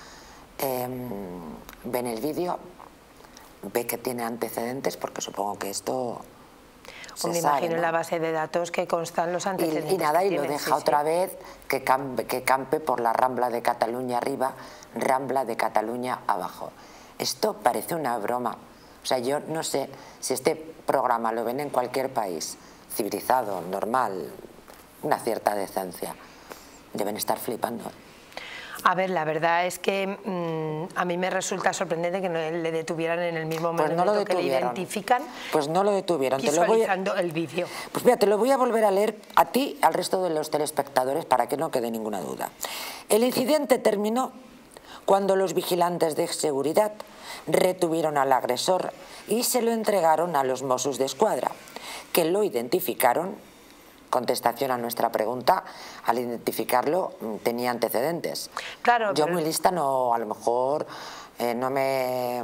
ven el vídeo, ve que tiene antecedentes, porque supongo que esto... Me imagino en la base de datos que constan los antecedentes. Y nada, y lo deja otra vez que campe por la Rambla de Cataluña arriba, Rambla de Cataluña abajo. Esto parece una broma. O sea, yo no sé si este programa lo ven en cualquier país civilizado, normal, una cierta decencia. Deben estar flipando. A ver, la verdad es que a mí me resulta sorprendente que no le detuvieran en el mismo momento que le identifican. Pues no lo detuvieron. Visualizando el vídeo. Pues mira, te lo voy a volver a leer a ti y al resto de los telespectadores para que no quede ninguna duda. El incidente terminó cuando los vigilantes de seguridad retuvieron al agresor y se lo entregaron a los Mossos d'Esquadra, que lo identificaron. Contestación a nuestra pregunta, al identificarlo tenía antecedentes. Claro, yo muy lista no, a lo mejor no me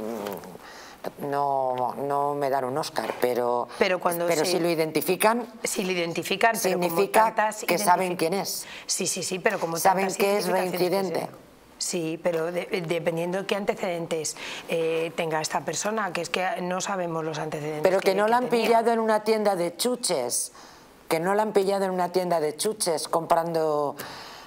dan un Oscar, pero si lo identifican, significa que saben quién es. Sí, pero como saben que es reincidente. Sí, pero dependiendo de qué antecedentes tenga esta persona, que es que no sabemos los antecedentes. Pero que no la han pillado en una tienda de chuches. Que no la han pillado en una tienda de chuches comprando,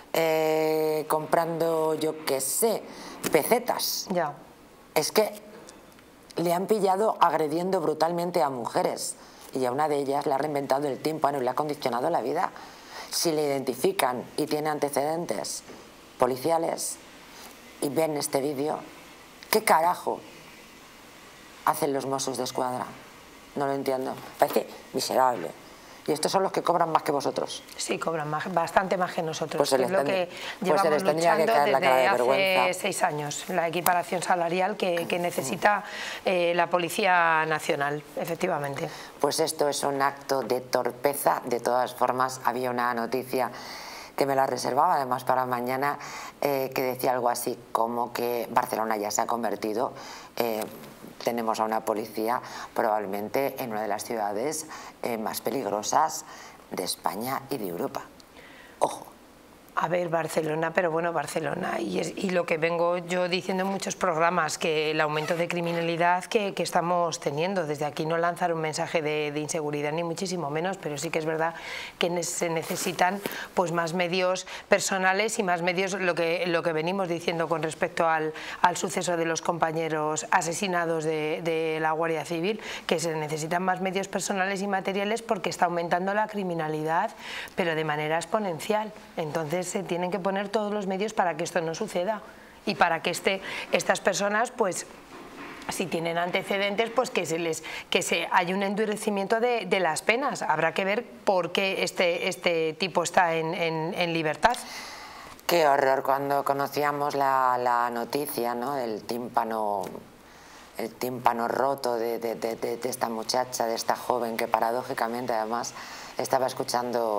yo qué sé, pesetas. Ya. Es que le han pillado agrediendo brutalmente a mujeres y a una de ellas le ha reventado el tímpano y le ha condicionado la vida. Si le identifican y tiene antecedentes policiales y ven este vídeo, ¿qué carajo hacen los Mossos d'Esquadra? No lo entiendo. Parece miserable. Y estos son los que cobran más que vosotros. Sí, cobran bastante más que nosotros. Pues es lo que llevamos luchando desde hace 6 años. La equiparación salarial que necesita la Policía Nacional, efectivamente. Pues esto es un acto de torpeza. De todas formas, había una noticia que me la reservaba además para mañana, que decía algo así como que Barcelona ya se ha convertido... tenemos a una policía probablemente en una de las ciudades más peligrosas de España y de Europa. Ojo. A ver, Barcelona, pero bueno, Barcelona, y lo que vengo yo diciendo en muchos programas, que el aumento de criminalidad que estamos teniendo, desde aquí no lanzar un mensaje de inseguridad ni muchísimo menos, pero sí que es verdad que se necesitan pues más medios personales y más medios, lo que venimos diciendo con respecto al suceso de los compañeros asesinados de la Guardia Civil, que se necesitan más medios personales y materiales porque está aumentando la criminalidad, pero de manera exponencial. Entonces se tienen que poner todos los medios para que esto no suceda y para que estas personas, pues si tienen antecedentes, pues que haya un endurecimiento de las penas. Habrá que ver por qué este tipo está en libertad. Qué horror cuando conocíamos la noticia, ¿no?, del tímpano, el tímpano roto de esta muchacha, de esta joven que paradójicamente además estaba escuchando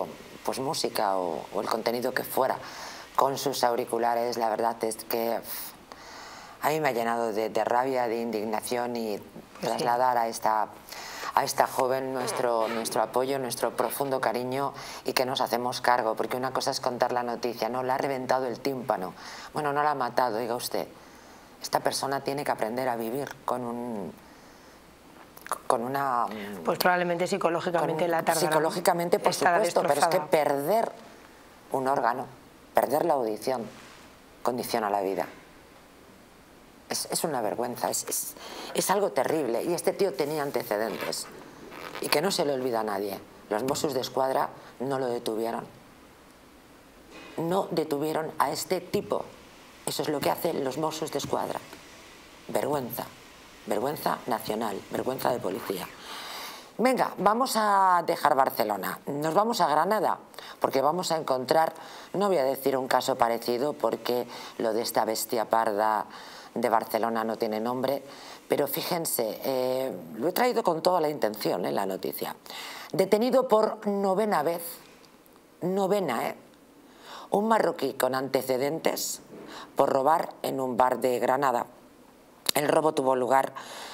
pues música o el contenido que fuera con sus auriculares. La verdad es que a mí me ha llenado de rabia, de indignación, y trasladar a esta joven nuestro apoyo, nuestro profundo cariño, y que nos hacemos cargo, porque una cosa es contar la noticia, no, la ha reventado el tímpano, bueno, no la ha matado, diga usted, esta persona tiene que aprender a vivir con una... Pues probablemente psicológicamente la tardará. Psicológicamente, por supuesto, pero es que perder un órgano, perder la audición, condiciona la vida. Es una vergüenza, es algo terrible. Y este tío tenía antecedentes. Y que no se le olvida a nadie. Los Mossos d'Esquadra no lo detuvieron. No detuvieron a este tipo. Eso es lo que hacen los Mossos d'Esquadra. Vergüenza. Vergüenza nacional. Vergüenza de policía. Venga, vamos a dejar Barcelona. Nos vamos a Granada, porque vamos a encontrar, no voy a decir un caso parecido, porque lo de esta bestia parda de Barcelona no tiene nombre, pero fíjense, lo he traído con toda la intención en la noticia. Detenido por novena vez, un marroquí con antecedentes por robar en un bar de Granada. El robo tuvo lugar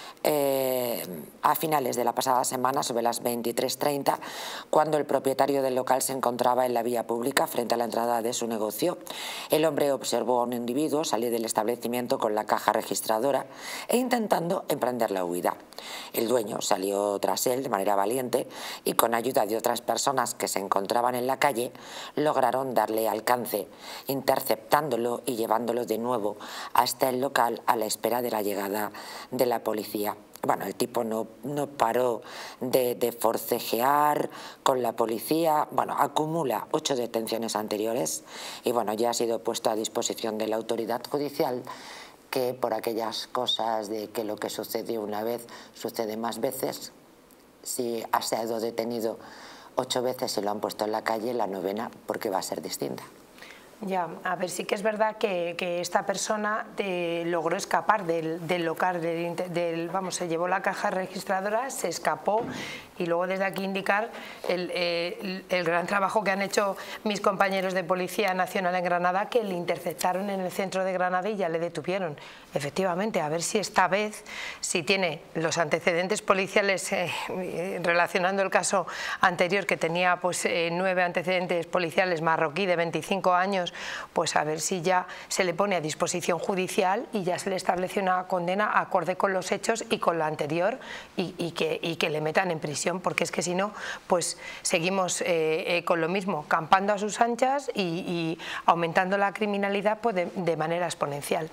a finales de la pasada semana, sobre las 23:30, cuando el propietario del local se encontraba en la vía pública frente a la entrada de su negocio. El hombre observó a un individuo salir del establecimiento con la caja registradora e intentando emprender la huida. El dueño salió tras él de manera valiente y, con ayuda de otras personas que se encontraban en la calle, lograron darle alcance, interceptándolo y llevándolo de nuevo hasta el local a la espera de la llegada de la policía. Bueno, el tipo no paró de forcejear con la policía. Bueno, acumula 8 detenciones anteriores y bueno, ya ha sido puesto a disposición de la autoridad judicial, que por aquellas cosas de que lo que sucede una vez sucede más veces, si ha sido detenido 8 veces y lo han puesto en la calle, la novena porque va a ser distinta. Ya, a ver, sí que es verdad que esta persona logró escapar del local, se llevó la caja registradora, se escapó, y luego desde aquí indicar el gran trabajo que han hecho mis compañeros de Policía Nacional en Granada, que le interceptaron en el centro de Granada y ya le detuvieron. Efectivamente, a ver si esta vez, si tiene los antecedentes policiales, relacionando el caso anterior que tenía pues 9 antecedentes policiales, marroquí de 25 años, pues a ver si ya se le pone a disposición judicial y ya se le establece una condena acorde con los hechos y con lo anterior, y que le metan en prisión, porque es que si no, pues seguimos con lo mismo, campando a sus anchas y aumentando la criminalidad pues de manera exponencial.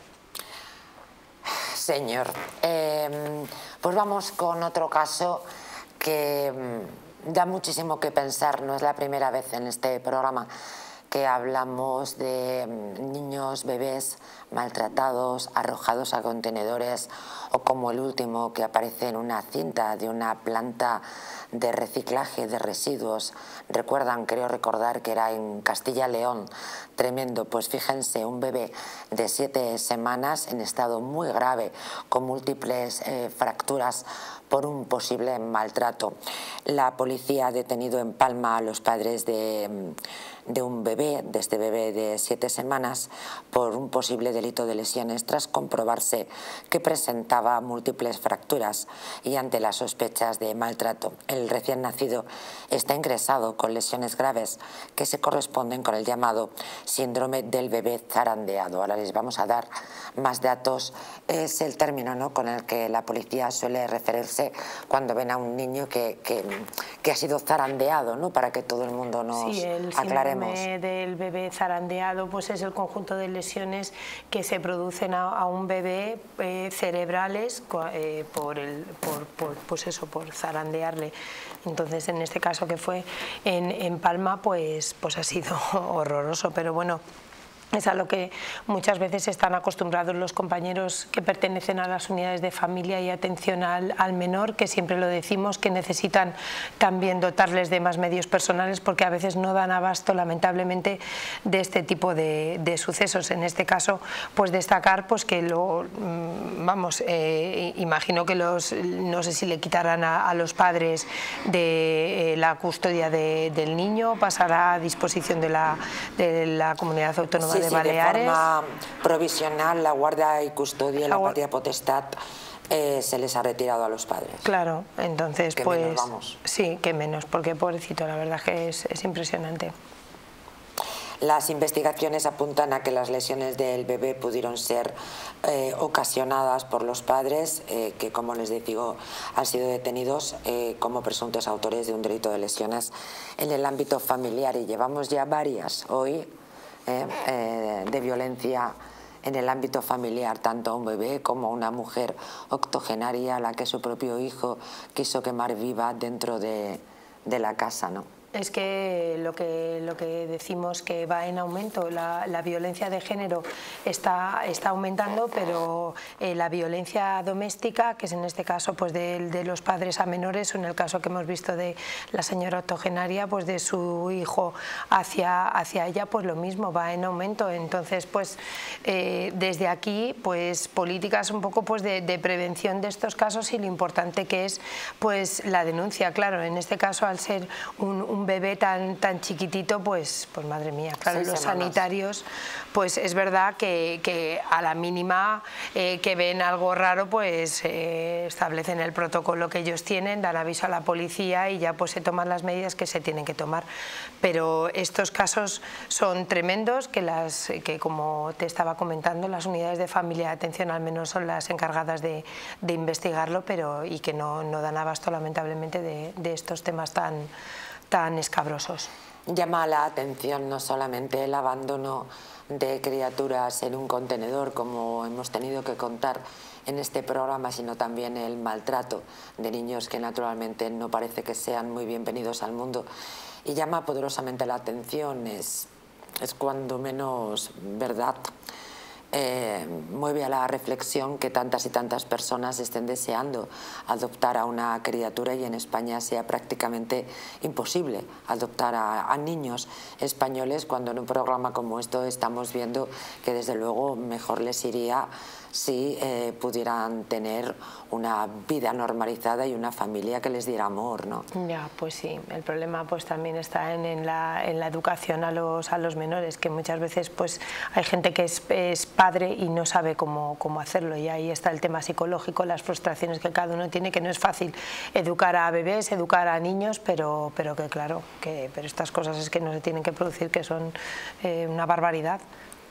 Señor, pues vamos con otro caso que da muchísimo que pensar. No es la primera vez en este programa que hablamos de niños, bebés maltratados, arrojados a contenedores, o como el último que aparece en una cinta de una planta de reciclaje de residuos. Recuerdan, creo recordar que era en Castilla y León. Tremendo. Pues fíjense, un bebé de 7 semanas en estado muy grave, con múltiples fracturas por un posible maltrato. La policía ha detenido en Palma a los padres de un bebé, de este bebé de 7 semanas, por un posible delito de lesiones tras comprobarse que presentaba múltiples fracturas y ante las sospechas de maltrato. El recién nacido está ingresado con lesiones graves que se corresponden con el llamado síndrome del bebé zarandeado. Ahora les vamos a dar más datos. Es el término, ¿no?, con el que la policía suele referirse cuando ven a un niño que ha sido zarandeado, ¿no?, para que todo el mundo nos aclaremos. El síndrome del bebé zarandeado pues es el conjunto de lesiones que se producen a un bebé cerebrales por zarandearle. Entonces, en este caso que fue en Palma, pues ha sido horroroso, pero bueno, Es a lo que muchas veces están acostumbrados los compañeros que pertenecen a las unidades de familia y atención al menor, que siempre lo decimos, que necesitan también dotarles de más medios personales porque a veces no dan abasto, lamentablemente, de este tipo de sucesos. En este caso, pues destacar pues que imagino que no sé si le quitarán a los padres de la custodia del niño, pasará a disposición de la Comunidad Autónoma de Baleares. De forma provisional, la guarda y custodia y la patria potestad se les ha retirado a los padres. Claro, entonces que pues menos, vamos. Sí, que menos, porque pobrecito, la verdad que es impresionante. Las investigaciones apuntan a que las lesiones del bebé pudieron ser ocasionadas por los padres, que, como les digo, han sido detenidos como presuntos autores de un delito de lesiones en el ámbito familiar, y llevamos ya varias hoy de violencia en el ámbito familiar, tanto a un bebé como a una mujer octogenaria a la que su propio hijo quiso quemar viva dentro de la casa, ¿no? Es que lo que decimos que va en aumento, la violencia de género está aumentando, pero la violencia doméstica, que es en este caso pues de los padres a menores, o en el caso que hemos visto de la señora octogenaria, pues de su hijo hacia ella, pues lo mismo, va en aumento. Entonces, pues desde aquí, pues políticas un poco pues de prevención de estos casos, y lo importante que es pues la denuncia. Claro, en este caso, al ser un bebé tan chiquitito, pues madre mía, claro, los sanitarios, pues es verdad que a la mínima que ven algo raro, pues establecen el protocolo que ellos tienen, dan aviso a la policía y ya pues se toman las medidas que se tienen que tomar. Pero estos casos son tremendos, que como te estaba comentando, las unidades de familia de atención al menor son las encargadas de investigarlo, y que no dan abasto, lamentablemente, de estos temas tan escabrosos. Llama la atención no solamente el abandono de criaturas en un contenedor, como hemos tenido que contar en este programa, sino también el maltrato de niños que naturalmente no parece que sean muy bienvenidos al mundo. Y llama poderosamente la atención, es cuando menos verdad. Mueve a la reflexión que tantas y tantas personas estén deseando adoptar a una criatura, y en España sea prácticamente imposible adoptar a niños españoles, cuando en un programa como esto estamos viendo que desde luego mejor les iría si pudieran tener una vida normalizada y una familia que les diera amor, ¿no? Ya, pues sí, el problema pues también está en la educación a los menores, que muchas veces pues hay gente que es padre y no sabe cómo hacerlo, y ahí está el tema psicológico, las frustraciones que cada uno tiene, que no es fácil educar a bebés, educar a niños, pero que claro, pero estas cosas es que no se tienen que producir, que son una barbaridad.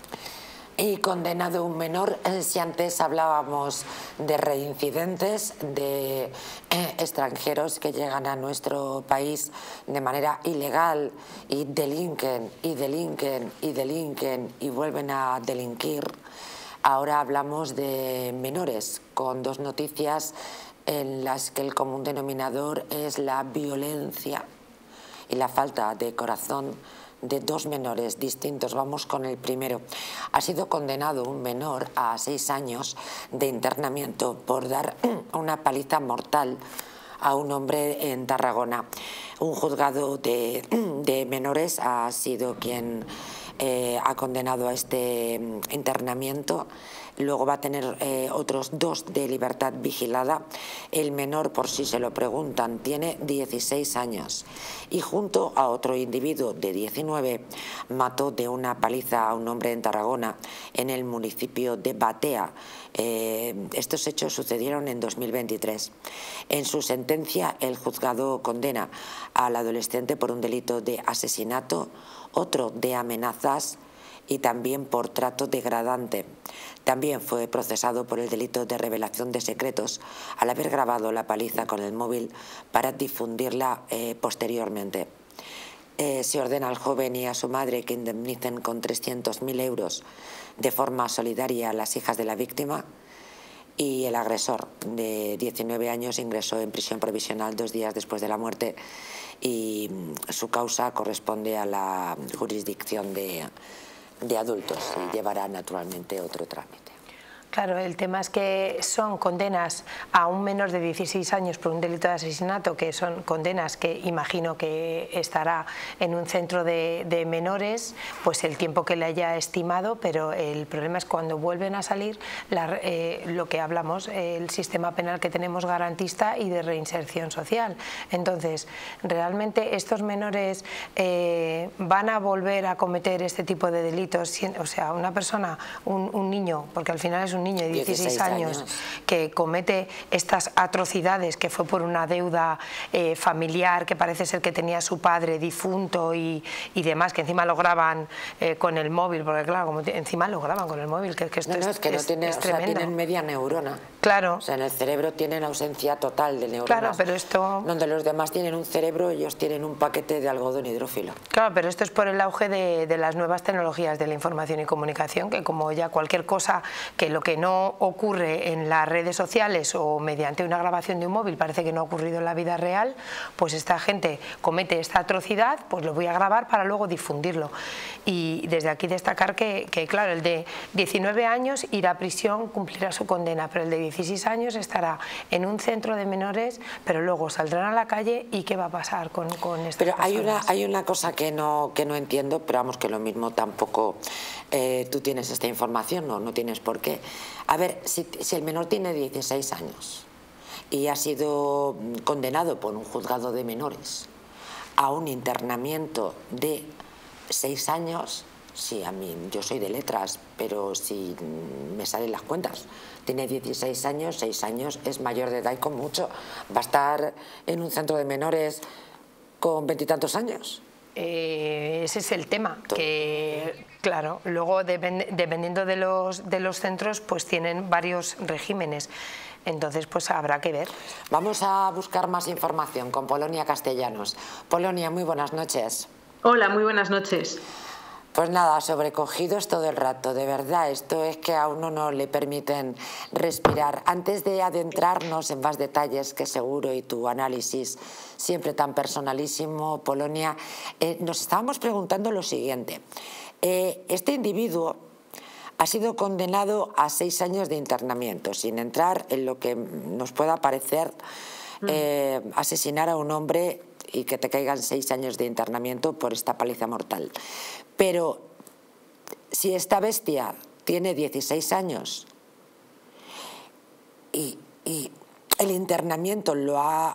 Y condenado un menor, si antes hablábamos de reincidentes, de extranjeros que llegan a nuestro país de manera ilegal y delinquen y vuelven a delinquir, ahora hablamos de menores, con dos noticias en las que el común denominador es la violencia y la falta de corazón de dos menores distintos. Vamos con el primero. Ha sido condenado un menor a 6 años de internamiento por dar una paliza mortal a un hombre en Tarragona. Un juzgado de menores ha sido quien ha condenado a este internamiento. Luego va a tener otros 2 de libertad vigilada. El menor, por si se lo preguntan, tiene 16 años. Y junto a otro individuo de 19, mató de una paliza a un hombre en Tarragona, en el municipio de Batea. Estos hechos sucedieron en 2023. En su sentencia, el juzgado condena al adolescente por un delito de asesinato, otro de amenazas y también por trato degradante. También fue procesado por el delito de revelación de secretos al haber grabado la paliza con el móvil para difundirla posteriormente. Se ordena al joven y a su madre que indemnicen con 300.000 euros de forma solidaria a las hijas de la víctima, y el agresor de 19 años ingresó en prisión provisional 2 días después de la muerte, y su causa corresponde a la jurisdicción de de adultos y llevará naturalmente otro trámite. Claro, el tema es que son condenas a un menor de 16 años por un delito de asesinato, que son condenas que imagino que estará en un centro de menores, pues el tiempo que le haya estimado, pero el problema es cuando vuelven a salir, lo que hablamos, el sistema penal que tenemos garantista y de reinserción social. Entonces, realmente estos menores van a volver a cometer este tipo de delitos, o sea, una persona, un niño, porque al final es un niño de 16 años que comete estas atrocidades, que fue por una deuda familiar que parece ser que tenía su padre difunto y demás, que encima lo graban con el móvil, porque claro, como encima lo graban con el móvil, que esto es que no tiene, o sea, tienen media neurona. Claro. O sea, en el cerebro tienen ausencia total de neuronas. Claro, pero esto... Donde los demás tienen un cerebro, ellos tienen un paquete de algodón hidrófilo. Claro, pero esto es por el auge de las nuevas tecnologías de la información y comunicación, que como ya cualquier cosa, que lo que no ocurre en las redes sociales o mediante una grabación de un móvil parece que no ha ocurrido en la vida real, pues esta gente comete esta atrocidad, pues lo voy a grabar para luego difundirlo. Y desde aquí destacar que claro, el de 19 años irá a prisión, cumplirá su condena, pero el de 16 años estará en un centro de menores, pero luego saldrán a la calle y ¿qué va a pasar con estas Pero personas? hay una cosa que no entiendo, pero vamos, que lo mismo tampoco tú tienes esta información, no tienes por qué. A ver, si el menor tiene 16 años y ha sido condenado por un juzgado de menores a un internamiento de 6 años, sí, a mí, yo soy de letras, pero si me salen las cuentas, tiene 16 años, 6 años, es mayor de edad y con mucho. ¿Va a estar en un centro de menores con 20 y tantos años? Ese es el tema, que claro, luego dependiendo de los centros pues tienen varios regímenes, entonces pues habrá que ver. Vamos a buscar más información con Polonia Castellanos. Polonia, muy buenas noches. Hola, muy buenas noches. Pues nada, sobrecogidos todo el rato, de verdad, esto es que a uno no le permiten respirar. Antes de adentrarnos en más detalles, que seguro, y tu análisis siempre tan personalísimo, Polonia, nos estábamos preguntando lo siguiente. Este individuo ha sido condenado a 6 años de internamiento, sin entrar en lo que nos pueda parecer asesinar a un hombre y que te caigan 6 años de internamiento por esta paliza mortal. Pero si esta bestia tiene 16 años y el internamiento lo ha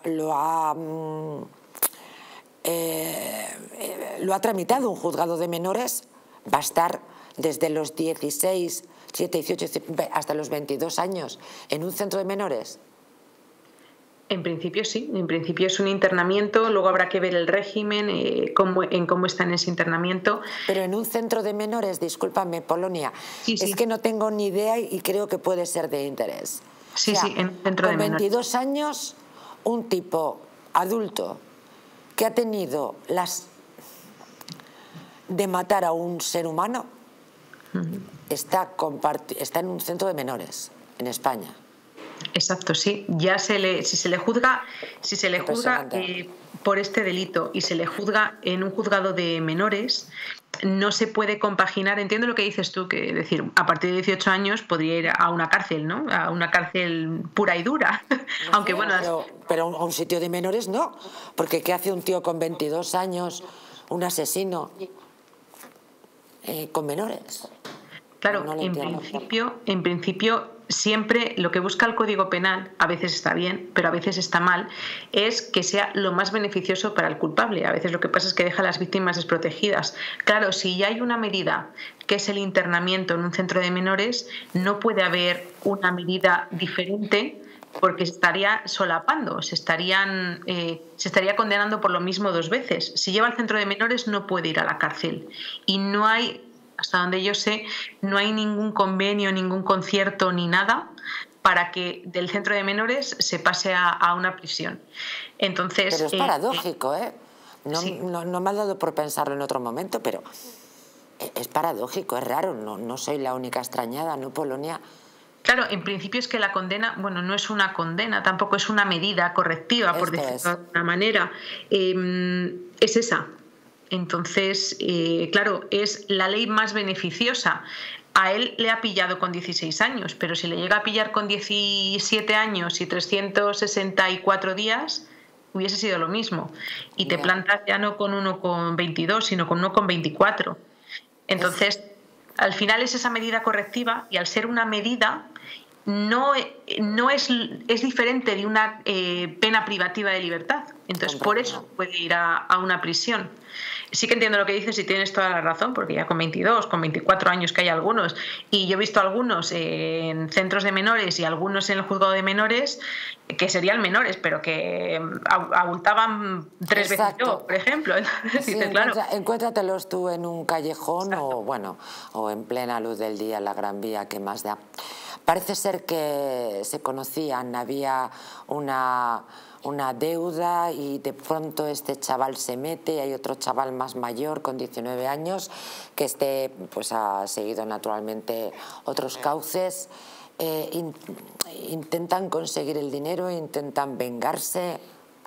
tramitado un juzgado de menores, va a estar desde los 16, 17, 18, hasta los 22 años en un centro de menores. En principio sí, en principio es un internamiento, luego habrá que ver el régimen, cómo está en ese internamiento. Pero en un centro de menores, discúlpame, Polonia, sí. Es que no tengo ni idea y creo que puede ser de interés. Sí, o sea, sí, en un centro de menores. Con 22 años, un tipo adulto que ha tenido de matar a un ser humano, está en un centro de menores en España. Exacto, sí. Ya si se le juzga por este delito y se le juzga en un juzgado de menores, no se puede compaginar. Entiendo lo que dices tú, que decir, a partir de 18 años podría ir a una cárcel, ¿no? A una cárcel pura y dura. No, aunque bueno, pero a un sitio de menores no, porque ¿qué hace un tío con 22 años, un asesino con menores? Claro, no en principio siempre lo que busca el Código Penal, a veces está bien, pero a veces está mal, es que sea lo más beneficioso para el culpable. A veces lo que pasa es que deja a las víctimas desprotegidas. Claro, si ya hay una medida que es el internamiento en un centro de menores, no puede haber una medida diferente porque se estaría solapando, se estaría condenando por lo mismo 2 veces. Si lleva al centro de menores no puede ir a la cárcel y no hay, hasta donde yo sé, no hay ningún convenio, ningún concierto ni nada para que del centro de menores se pase a una prisión. Entonces, pero es paradójico, ¿eh? Sí. No me ha dado por pensarlo en otro momento, pero es paradójico, es raro, no soy la única extrañada, ¿no, Polonia? Claro, en principio es que la condena, bueno, no es una condena, tampoco es una medida correctiva, por decirlo de alguna manera. Es esa. Entonces, claro, es la ley más beneficiosa. A él le ha pillado con 16 años, pero si le llega a pillar con 17 años y 364 días, hubiese sido lo mismo. Y te plantas ya no con uno con 22, sino con uno con 24. Entonces, al final es esa medida correctiva, y al ser una medida no es diferente de una pena privativa de libertad. Entonces, por eso puede ir a una prisión. Sí que entiendo lo que dices y tienes toda la razón, porque ya con 22, con 24 años que hay algunos, y yo he visto algunos en centros de menores y algunos en el juzgado de menores que serían menores, pero que abultaban 3 veces yo, por ejemplo. Sí, dices, claro, encuéntratelos tú en un callejón o en plena luz del día en la Gran Vía, que más da. Parece ser que se conocían, había una deuda, y de pronto este chaval se mete. Hay otro chaval más mayor con 19 años que pues ha seguido naturalmente otros cauces. Intentan conseguir el dinero, intentan vengarse.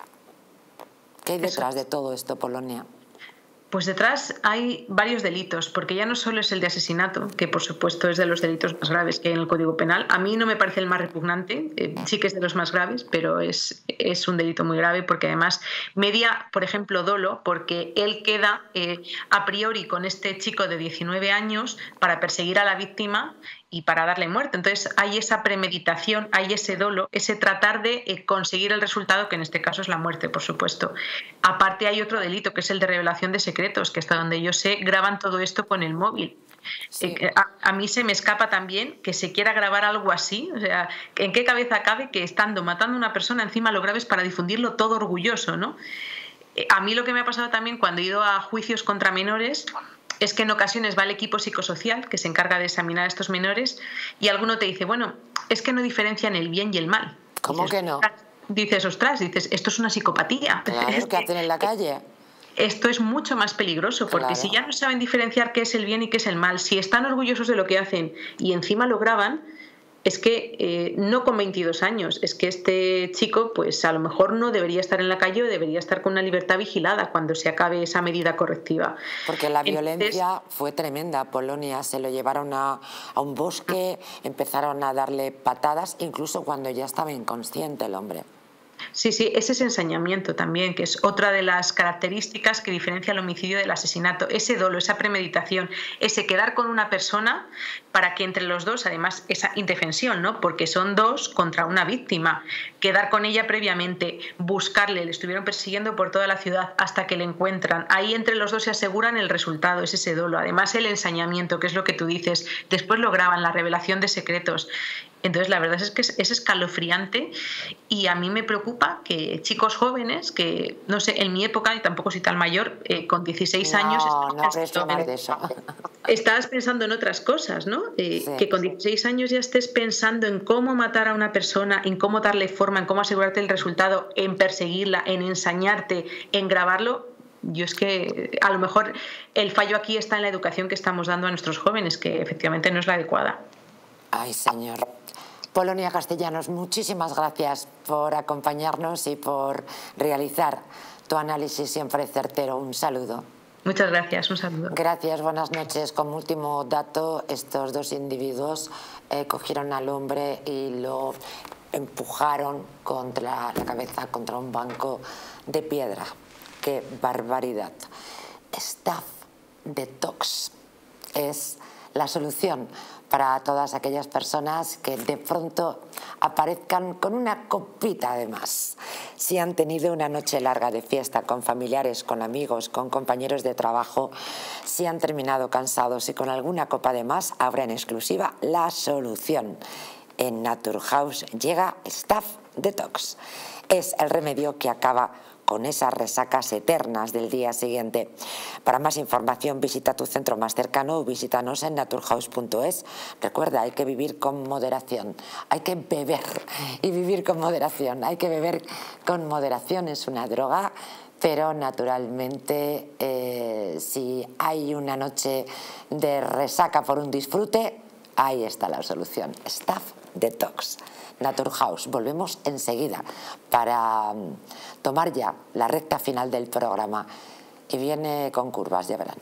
¿Qué hay detrás de todo esto, Polonia? Pues detrás hay varios delitos, porque ya no solo es el de asesinato, que por supuesto es de los delitos más graves que hay en el Código Penal. A mí no me parece el más repugnante, sí que es de los más graves, pero es un delito muy grave, porque además media, por ejemplo, dolo, porque él queda a priori con este chico de 19 años para perseguir a la víctima y para darle muerte. Entonces hay esa premeditación, hay ese dolo, ese tratar de conseguir el resultado, que en este caso es la muerte, por supuesto. Aparte hay otro delito, que es el de revelación de secretos, que hasta donde yo sé graban todo esto con el móvil. Sí. A mí se me escapa también que se quiera grabar algo así. O sea, ¿en qué cabeza cabe que estando matando a una persona encima lo grabes para difundirlo todo orgulloso, ¿no? A mí lo que me ha pasado también cuando he ido a juicios contra menores es que en ocasiones va el equipo psicosocial que se encarga de examinar a estos menores, y alguno te dice, bueno, es que no diferencian el bien y el mal. ¿Cómo que no? Dices, ostras, esto es una psicopatía. Claro, ¿qué hacen en la calle? Esto es mucho más peligroso, porque claro, si ya no saben diferenciar qué es el bien y qué es el mal, si están orgullosos de lo que hacen y encima lo graban, es que no con 22 años, es que este chico pues a lo mejor no debería estar en la calle, o debería estar con una libertad vigilada cuando se acabe esa medida correctiva. Porque la violencia fue tremenda. Polonia se lo llevaron a un bosque, empezaron a darle patadas, incluso cuando ya estaba inconsciente el hombre. Sí, sí, ese es ensañamiento también, que es otra de las características que diferencia el homicidio del asesinato. Ese dolo, esa premeditación, ese quedar con una persona para que entre los dos, además, esa indefensión, ¿no? Porque son dos contra una víctima. Quedar con ella previamente, buscarle, le estuvieron persiguiendo por toda la ciudad hasta que le encuentran. Ahí entre los dos se aseguran el resultado, es ese dolo. Además, el ensañamiento, que es lo que tú dices, después lo graban, la revelación de secretos. Entonces, la verdad es que es escalofriante, y a mí me preocupa que chicos jóvenes, que no sé, en mi época, y tampoco soy tan mayor, con 16 años... Estabas pensando en otras cosas, ¿no? Sí, que con 16 años ya estés pensando en cómo matar a una persona, en cómo darle forma, en cómo asegurarte el resultado, en perseguirla, en ensañarte, en grabarlo. Yo es que a lo mejor el fallo aquí está en la educación que estamos dando a nuestros jóvenes, que efectivamente no es la adecuada. Ay, señor. Polonia Castellanos, muchísimas gracias por acompañarnos y por realizar tu análisis siempre certero. Un saludo. Muchas gracias, un saludo. Gracias, buenas noches. Como último dato, estos dos individuos cogieron al hombre y lo empujaron contra la cabeza, contra un banco de piedra. ¡Qué barbaridad! Staff Detox es la solución para todas aquellas personas que de pronto aparezcan con una copita de más. Si han tenido una noche larga de fiesta con familiares, con amigos, con compañeros de trabajo, si han terminado cansados y con alguna copa de más, habrá en exclusiva la solución. En Naturhaus llega Staff Detox. Es el remedio que acaba con esas resacas eternas del día siguiente. Para más información visita tu centro más cercano o visítanos en naturhaus.es. Recuerda, hay que vivir con moderación, hay que beber y vivir con moderación. Hay que beber con moderación, es una droga, pero naturalmente si hay una noche de resaca por un disfrute, ahí está la solución. Staff Detox. Naturhaus. Volvemos enseguida para tomar ya la recta final del programa y viene con curvas, ya verán.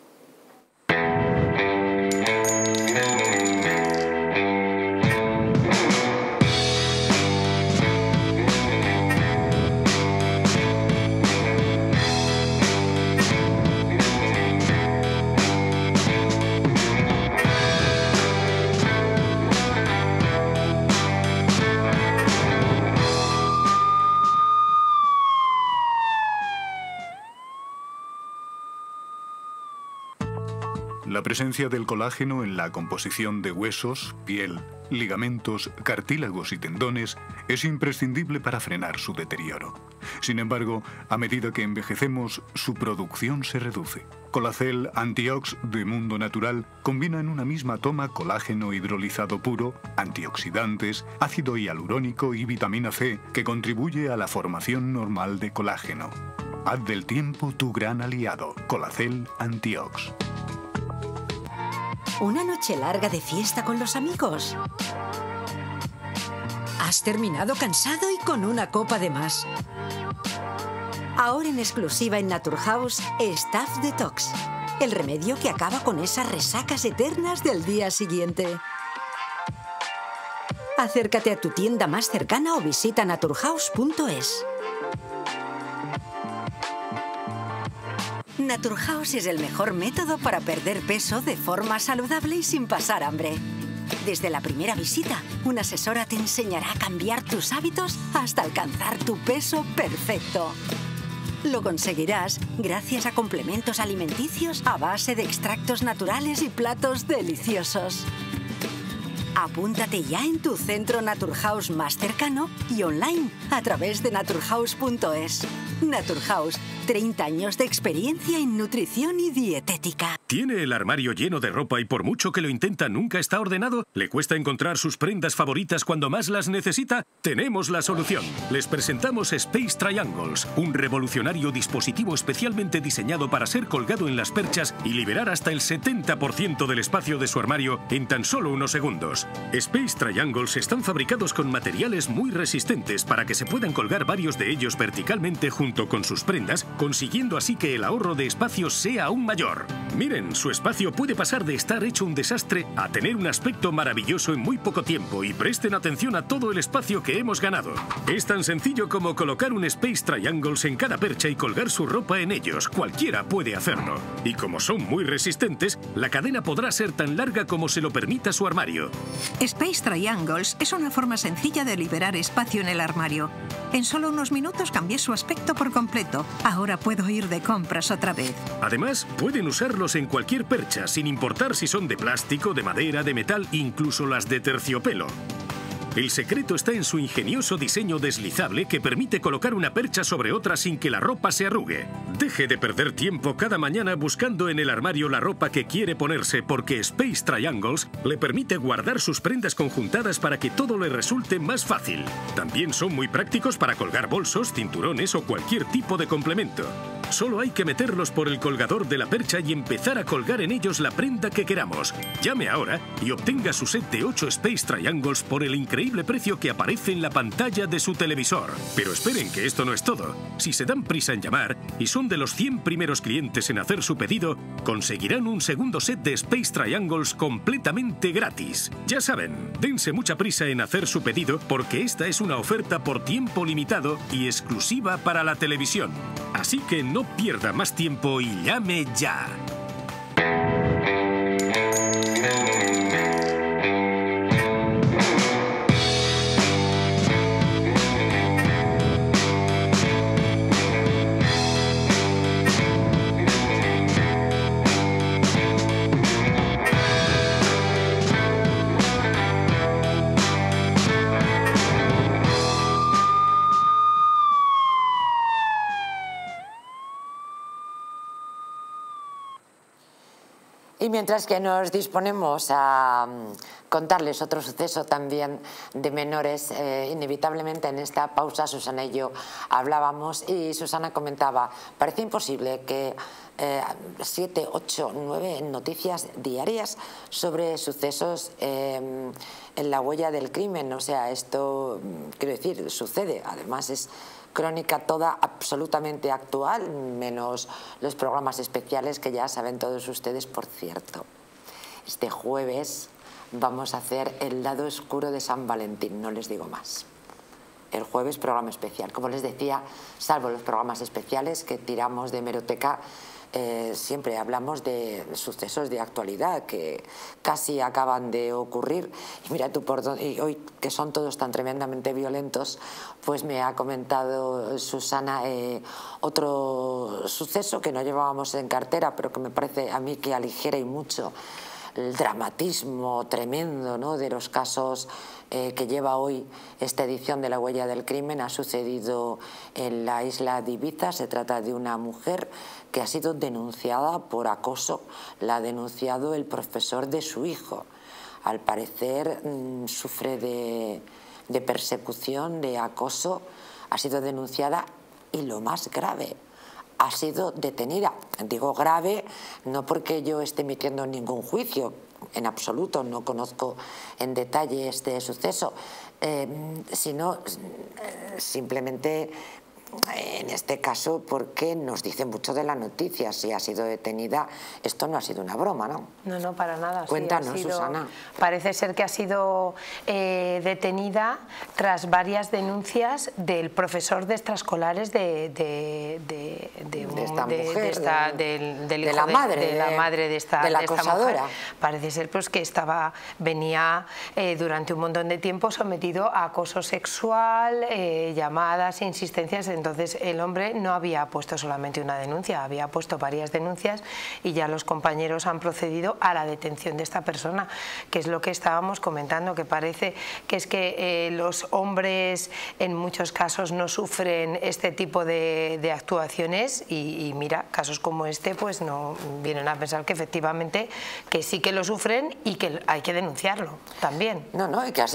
La presencia del colágeno en la composición de huesos, piel, ligamentos, cartílagos y tendones es imprescindible para frenar su deterioro. Sin embargo, a medida que envejecemos, su producción se reduce. Colacel Antiox de Mundo Natural combina en una misma toma colágeno hidrolizado puro, antioxidantes, ácido hialurónico y vitamina C, que contribuye a la formación normal de colágeno. Haz del tiempo tu gran aliado. Colacel Antiox. ¿Una noche larga de fiesta con los amigos? ¿Has terminado cansado y con una copa de más? Ahora en exclusiva en Naturhaus, Staph Detox. El remedio que acaba con esas resacas eternas del día siguiente. Acércate a tu tienda más cercana o visita naturhaus.es. Naturhaus es el mejor método para perder peso de forma saludable y sin pasar hambre. Desde la primera visita, una asesora te enseñará a cambiar tus hábitos hasta alcanzar tu peso perfecto. Lo conseguirás gracias a complementos alimenticios a base de extractos naturales y platos deliciosos. Apúntate ya en tu centro Naturhaus más cercano y online a través de naturhaus.es. Naturhaus, 30 años de experiencia en nutrición y dietética. ¿Tiene el armario lleno de ropa y por mucho que lo intenta nunca está ordenado? ¿Le cuesta encontrar sus prendas favoritas cuando más las necesita? Tenemos la solución. Les presentamos Space Triangles, un revolucionario dispositivo especialmente diseñado para ser colgado en las perchas y liberar hasta el 70% del espacio de su armario en tan solo unos segundos. Space Triangles están fabricados con materiales muy resistentes para que se puedan colgar varios de ellos verticalmente junto con sus prendas, consiguiendo así que el ahorro de espacio sea aún mayor. Miren, su espacio puede pasar de estar hecho un desastre a tener un aspecto maravilloso en muy poco tiempo y presten atención a todo el espacio que hemos ganado. Es tan sencillo como colocar un Space Triangles en cada percha y colgar su ropa en ellos. Cualquiera puede hacerlo. Y como son muy resistentes, la cadena podrá ser tan larga como se lo permita su armario. Space Triangles es una forma sencilla de liberar espacio en el armario. En solo unos minutos cambié su aspecto por completo. Ahora puedo ir de compras otra vez. Además, pueden usarlos en cualquier percha, sin importar si son de plástico, de madera, de metal, incluso las de terciopelo. El secreto está en su ingenioso diseño deslizable que permite colocar una percha sobre otra sin que la ropa se arrugue. Deje de perder tiempo cada mañana buscando en el armario la ropa que quiere ponerse, porque Space Triangles le permite guardar sus prendas conjuntadas para que todo le resulte más fácil. También son muy prácticos para colgar bolsos, cinturones o cualquier tipo de complemento. Solo hay que meterlos por el colgador de la percha y empezar a colgar en ellos la prenda que queramos. Llame ahora y obtenga su set de 8 Space Triangles por el increíble precio que aparece en la pantalla de su televisor. Pero esperen, que esto no es todo. Si se dan prisa en llamar y son de los 100 primeros clientes en hacer su pedido, conseguirán un segundo set de Space Triangles completamente gratis. Ya saben, dense mucha prisa en hacer su pedido porque esta es una oferta por tiempo limitado y exclusiva para la televisión. Así que no pierda más tiempo y llame ya. Y mientras que nos disponemos a contarles otro suceso también de menores, inevitablemente en esta pausa Susana y yo hablábamos y Susana comentaba, parece imposible que 7, 8, 9 noticias diarias sobre sucesos en la huella del crimen. O sea, esto, quiero decir, sucede. Además es crónica toda absolutamente actual, menos los programas especiales que ya saben todos ustedes. Por cierto, este jueves vamos a hacer el lado oscuro de San Valentín, no les digo más. El jueves programa especial. Como les decía, salvo los programas especiales que tiramos de hemeroteca, siempre hablamos de sucesos de actualidad que casi acaban de ocurrir. Y mira tú, y hoy que son todos tan tremendamente violentos, pues me ha comentado Susana otro suceso que no llevábamos en cartera, pero que me parece a mí que aligera y mucho el dramatismo tremendo, ¿no?, de los casos que lleva hoy esta edición de La Huella del Crimen. Ha sucedido en la isla de Ibiza. Se trata de una mujer que ha sido denunciada por acoso. La ha denunciado el profesor de su hijo. Al parecer sufre de persecución, de acoso. Ha sido denunciada y, lo más grave, ha sido detenida. Digo grave no porque yo esté emitiendo ningún juicio, en absoluto, no conozco en detalle este suceso, sino simplemente en este caso porque nos dice mucho de la noticia. Si ha sido detenida, esto no ha sido una broma, ¿no? No, no, para nada. Cuéntanos, sí, Susana. Parece ser que ha sido detenida tras varias denuncias del profesor de extraescolares de la madre de esta mujer. Parece ser pues que venía durante un montón de tiempo sometido a acoso sexual, llamadas, insistencias. Entonces el hombre no había puesto solamente una denuncia, había puesto varias denuncias y ya los compañeros han procedido a la detención de esta persona, que es lo que estábamos comentando, que parece que es que los hombres en muchos casos no sufren este tipo de actuaciones y mira, casos como este pues no vienen a pensar que efectivamente que sí que lo sufren y que hay que denunciarlo también. No, y que ha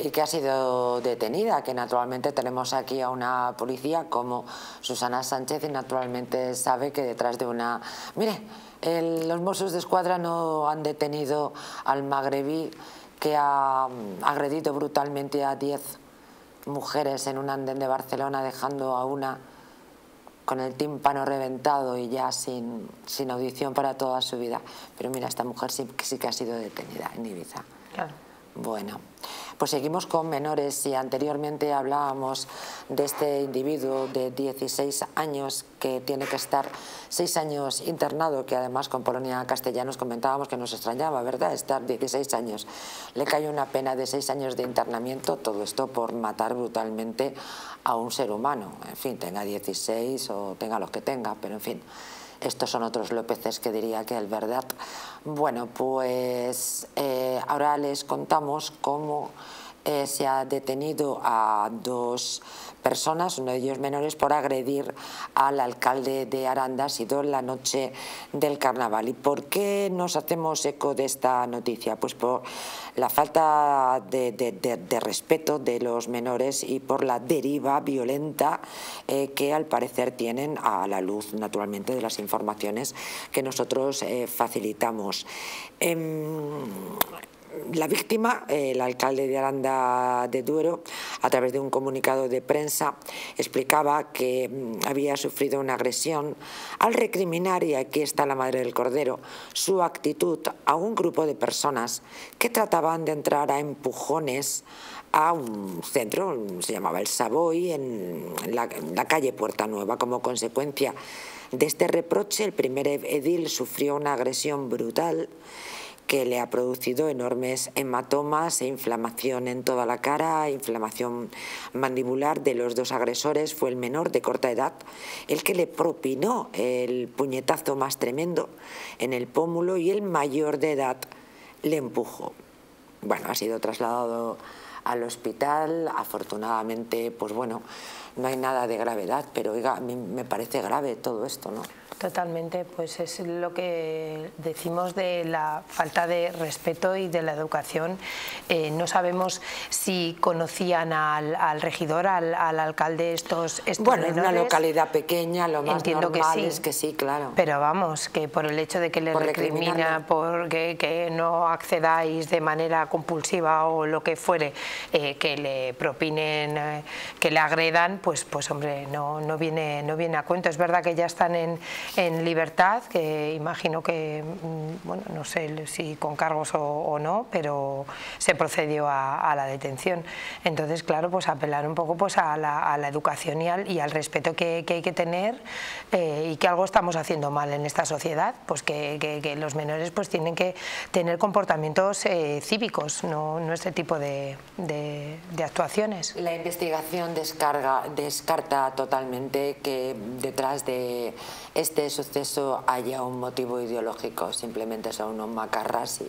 sido detenida, que naturalmente tenemos aquí a una policía como Susana Sánchez y naturalmente sabe que detrás de una... Mire, los Mossos de Escuadra no han detenido al magrebí que ha agredido brutalmente a 10 mujeres en un andén de Barcelona, dejando a una con el tímpano reventado y ya sin audición para toda su vida. Pero mira, esta mujer sí que ha sido detenida en Ibiza. Claro. Bueno, pues seguimos con menores. Y anteriormente hablábamos de este individuo de 16 años que tiene que estar 6 años internado, que además con Polonia Castellanos comentábamos que nos extrañaba, ¿verdad?, estar 16 años. Le cae una pena de 6 años de internamiento, todo esto por matar brutalmente a un ser humano. En fin, tenga 16 o tenga los que tenga, pero en fin, estos son otros Lópezes que diría que el verdad. Bueno, pues ahora les contamos cómo se ha detenido a 2 personas, uno de ellos menores, por agredir al alcalde de Aranda. Ha sido la noche del carnaval. ¿Y por qué nos hacemos eco de esta noticia? Pues por la falta de respeto de los menores y por la deriva violenta que al parecer tienen, a la luz naturalmente de las informaciones que nosotros facilitamos. La víctima, el alcalde de Aranda de Duero, a través de un comunicado de prensa, explicaba que había sufrido una agresión al recriminar, y aquí está la madre del cordero, su actitud a un grupo de personas que trataban de entrar a empujones a un centro, se llamaba El Savoy, en la calle Puerta Nueva. Como consecuencia de este reproche, el primer edil sufrió una agresión brutal que le ha producido enormes hematomas e inflamación en toda la cara, inflamación mandibular. De los 2 agresores fue el menor, de corta edad, el que le propinó el puñetazo más tremendo en el pómulo, y el mayor de edad le empujó. Bueno, ha sido trasladado al hospital. Afortunadamente, pues bueno, no hay nada de gravedad, pero oiga, a mí me parece grave todo esto, ¿no? Totalmente, pues es lo que decimos de la falta de respeto y de la educación. No sabemos si conocían al regidor, al alcalde estos bueno, menores. En una localidad pequeña lo más Entiendo normal que sí, es que sí, claro. Pero vamos, que por el hecho de que le recrimina, que no accedáis de manera compulsiva o lo que fuere, que le propinen, que le agredan, pues hombre, no viene a cuento. Es verdad que ya están en libertad, que imagino que, bueno, no sé si con cargos o no, pero se procedió a la detención. Entonces, claro, pues apelar un poco pues a la educación y al respeto que hay que tener, y que algo estamos haciendo mal en esta sociedad, pues que los menores pues tienen que tener comportamientos cívicos, no este tipo de actuaciones. La investigación descarta totalmente que detrás de este suceso haya un motivo ideológico, simplemente son unos macarras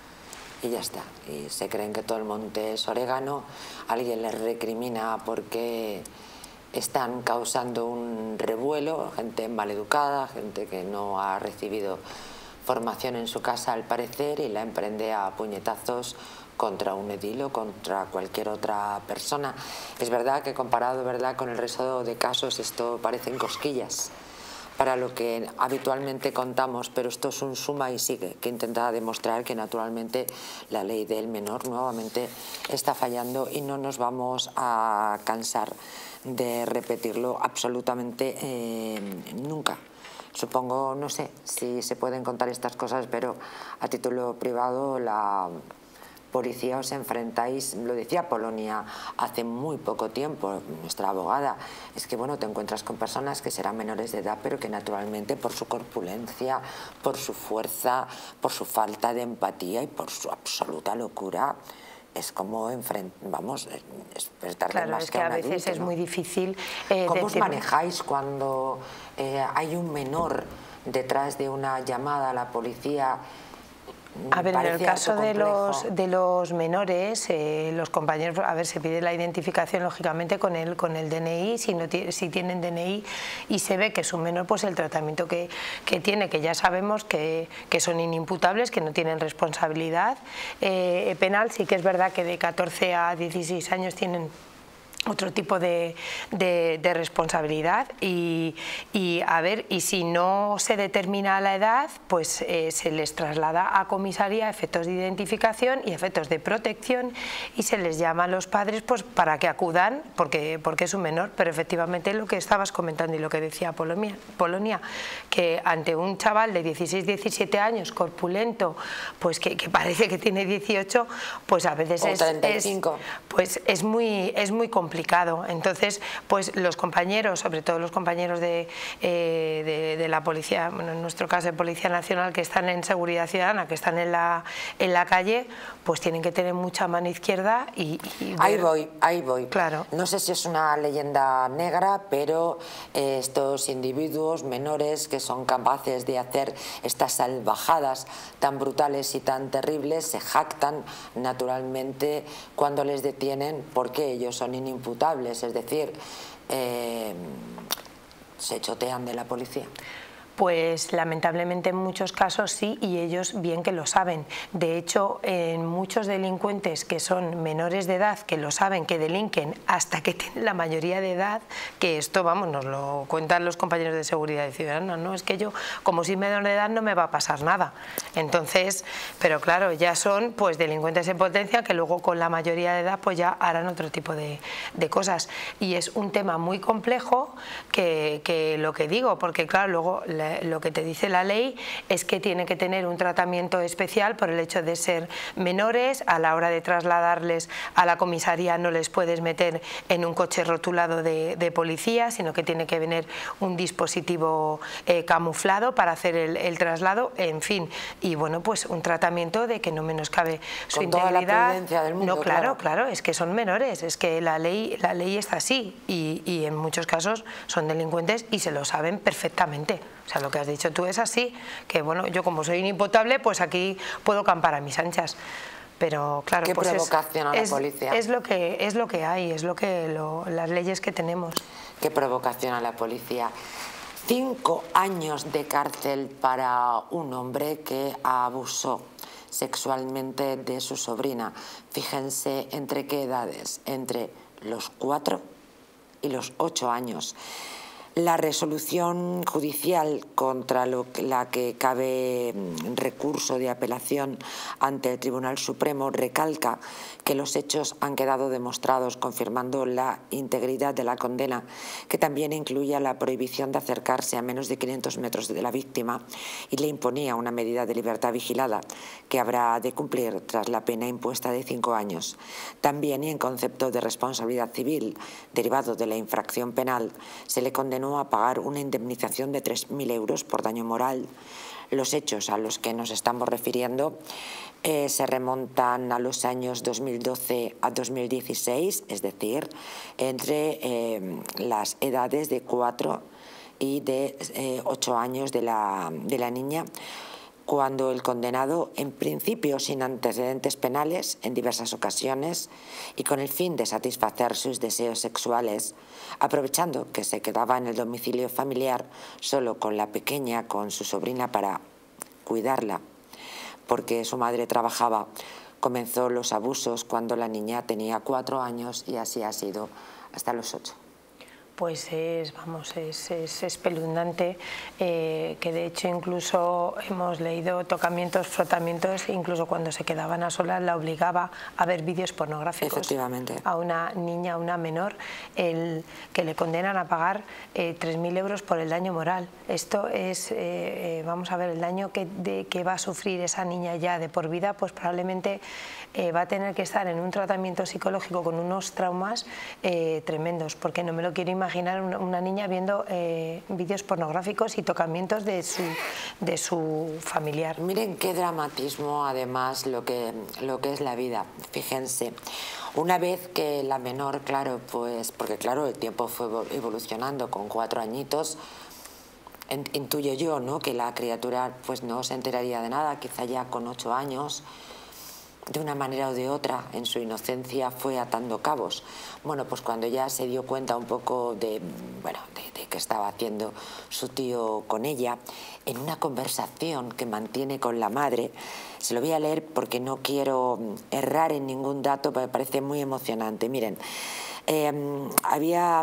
y ya está. Y se creen que todo el monte es orégano, alguien les recrimina porque están causando un revuelo, gente maleducada, gente que no ha recibido formación en su casa al parecer y la emprende a puñetazos contra un edil o contra cualquier otra persona. Es verdad que comparado con el resto de casos esto parecen cosquillas para lo que habitualmente contamos, pero esto es un suma y sigue, que intenta demostrar que naturalmente la ley del menor nuevamente está fallando y no nos vamos a cansar de repetirlo absolutamente nunca. Supongo, no sé si se pueden contar estas cosas, pero a título privado la policía os enfrentáis, lo decía Polonia hace muy poco tiempo, nuestra abogada, es que bueno, te encuentras con personas que serán menores de edad, pero que naturalmente por su corpulencia, por su fuerza, por su falta de empatía y por su absoluta locura, es como despertarte más que a un adulto, a veces es muy difícil. ¿Cómo os manejáis cuando hay un menor detrás de una llamada a la policía? A ver, en el caso de los menores, los compañeros, a ver, se pide la identificación lógicamente con el DNI, si tienen DNI y se ve que es un menor, pues el tratamiento que tiene, que ya sabemos que son inimputables, que no tienen responsabilidad penal. Sí que es verdad que de 14 a 16 años tienen otro tipo de responsabilidad y a ver, y si no se determina la edad, pues se les traslada a comisaría a efectos de identificación y efectos de protección y se les llama a los padres pues para que acudan porque es un menor, pero efectivamente lo que estabas comentando y lo que decía Polonia, que ante un chaval de 16-17 años corpulento, pues que parece que tiene 18, pues a veces es muy complicado. Entonces, pues los compañeros, sobre todo los compañeros de la policía, bueno, en nuestro caso de Policía Nacional, que están en seguridad ciudadana, que están en la calle, pues tienen que tener mucha mano izquierda y ver. Ahí voy. Claro. No sé si es una leyenda negra, pero estos individuos menores que son capaces de hacer estas salvajadas tan brutales y tan terribles se jactan naturalmente cuando les detienen porque ellos son inimputables, es decir, se chotean de la policía. Pues lamentablemente en muchos casos sí, y ellos bien que lo saben. De hecho, en muchos delincuentes que son menores de edad, que lo saben, que delinquen hasta que tienen la mayoría de edad, que esto, vamos, nos lo cuentan los compañeros de seguridad ciudadana, ¿no? Es que yo, como soy menor de edad, no me va a pasar nada. Entonces, pero claro, ya son pues delincuentes en potencia que luego con la mayoría de edad pues ya harán otro tipo de cosas. Y es un tema muy complejo que lo que digo, porque claro, luego lo que te dice la ley es que tiene que tener un tratamiento especial por el hecho de ser menores. A la hora de trasladarles a la comisaría no les puedes meter en un coche rotulado de policía, sino que tiene que venir un dispositivo camuflado para hacer el traslado, en fin, y bueno, pues un tratamiento de que no menoscabe su integridad. Con toda la prudencia del mundo. No, claro, es que son menores, es que la ley está así y en muchos casos son delincuentes y se lo saben perfectamente. O sea, lo que has dicho tú es así, que bueno, yo como soy inimputable, pues aquí puedo campar a mis anchas. Pero claro, ¿qué pues provocación a la policía? Es lo que hay, las leyes que tenemos. ¿Qué provocación a la policía? 5 años de cárcel para un hombre que abusó sexualmente de su sobrina. Fíjense entre qué edades, entre los 4 y los 8 años. La resolución judicial contra la que cabe recurso de apelación ante el Tribunal Supremo recalca que los hechos han quedado demostrados, confirmando la integridad de la condena, que también incluía la prohibición de acercarse a menos de 500 metros de la víctima y le imponía una medida de libertad vigilada que habrá de cumplir tras la pena impuesta de 5 años. También, y en concepto de responsabilidad civil derivado de la infracción penal, se le condenó a pagar una indemnización de 3.000 euros por daño moral. Los hechos a los que nos estamos refiriendo se remontan a los años 2012 a 2016, es decir, entre las edades de 4 y de 8 años de la niña, cuando el condenado, en principio sin antecedentes penales, en diversas ocasiones y con el fin de satisfacer sus deseos sexuales, aprovechando que se quedaba en el domicilio familiar solo con la pequeña, con su sobrina, para cuidarla, porque su madre trabajaba, comenzó los abusos cuando la niña tenía 4 años y así ha sido hasta los 8. Pues es espeluznante, que de hecho incluso hemos leído tocamientos, frotamientos, incluso cuando se quedaban a solas la obligaba a ver vídeos pornográficos. Efectivamente. A una niña, a una menor, que le condenan a pagar 3.000 euros por el daño moral. Esto es, vamos a ver, el daño que va a sufrir esa niña ya de por vida, pues probablemente va a tener que estar en un tratamiento psicológico con unos traumas tremendos, porque no me lo quiero imaginar una niña viendo vídeos pornográficos y tocamientos de su familiar. Miren qué dramatismo, además, lo que es la vida. Fíjense, una vez que la menor, claro, pues porque claro, el tiempo fue evolucionando, con 4 añitos, intuyo yo, ¿no?, que la criatura pues no se enteraría de nada, quizá ya con 8 años, de una manera o de otra, en su inocencia, fue atando cabos. Bueno, pues cuando ya se dio cuenta un poco de qué estaba haciendo su tío con ella, en una conversación que mantiene con la madre, se lo voy a leer porque no quiero errar en ningún dato, pero me parece muy emocionante. Miren, había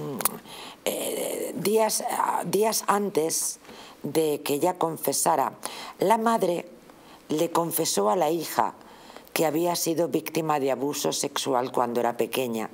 días antes de que ella confesara, la madre le confesó a la hija que había sido víctima de abuso sexual cuando era pequeña.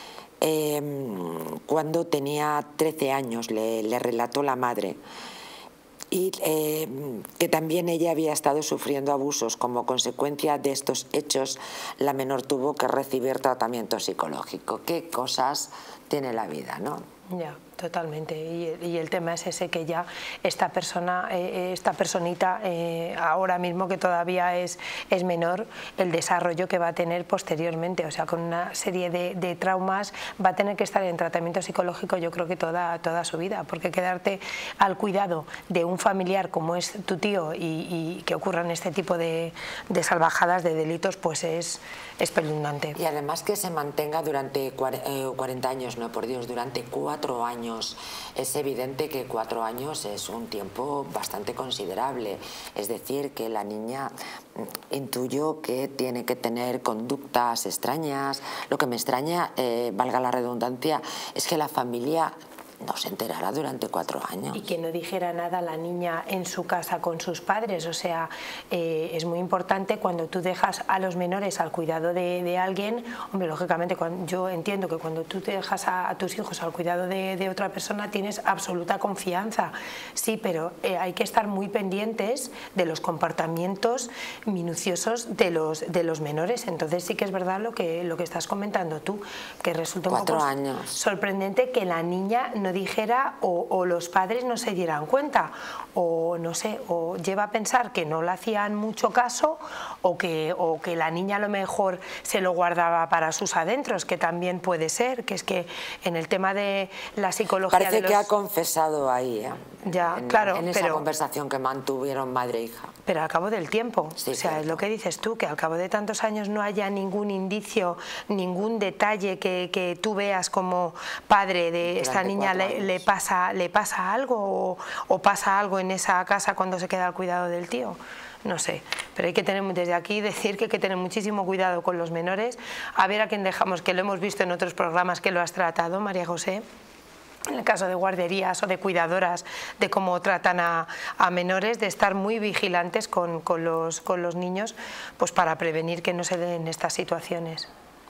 Cuando tenía 13 años, le relató la madre, y que también ella había estado sufriendo abusos. Como consecuencia de estos hechos, la menor tuvo que recibir tratamiento psicológico. Qué cosas tiene la vida, ¿no? Ya, totalmente. Y el tema es ese, que ya esta personita, ahora mismo que todavía es menor, el desarrollo que va a tener posteriormente, o sea, con una serie de traumas, va a tener que estar en tratamiento psicológico, yo creo que toda su vida, porque quedarte al cuidado de un familiar como es tu tío y que ocurran este tipo de salvajadas, de delitos, pues es espeluznante. Y además que se mantenga durante 40 años, no, por Dios, durante 4 años. Es evidente que 4 años es un tiempo bastante considerable. Es decir, que la niña, intuyo que tiene que tener conductas extrañas. Lo que me extraña, valga la redundancia, es que la familia no se enterará durante 4 años. Y que no dijera nada la niña en su casa con sus padres. O sea, es muy importante cuando tú dejas a los menores al cuidado de alguien. Hombre, lógicamente, yo entiendo que cuando tú te dejas a tus hijos al cuidado de otra persona tienes absoluta confianza. Sí, pero hay que estar muy pendientes de los comportamientos minuciosos de los menores. Entonces sí que es verdad lo que estás comentando tú, que resulta un poco sorprendente que la niña no dijera, o los padres no se dieran cuenta, o no sé, o lleva a pensar que no le hacían mucho caso, o que la niña a lo mejor se lo guardaba para sus adentros, que también puede ser, que es que en el tema de la psicología... Parece que ha confesado ahí, en esa conversación que mantuvieron madre e hija. Pero al cabo del tiempo, sí, o sea, es lo que dices tú, que al cabo de tantos años no haya ningún indicio, ningún detalle que tú veas como padre de esta niña le pasa algo o pasa algo en esa casa cuando se queda al cuidado del tío. No sé, pero hay que tener, desde aquí decir que hay que tener muchísimo cuidado con los menores, a ver a quién dejamos, que lo hemos visto en otros programas que lo has tratado, María José, en el caso de guarderías o de cuidadoras, de cómo tratan a menores, de estar muy vigilantes con los niños, pues para prevenir que no se den estas situaciones.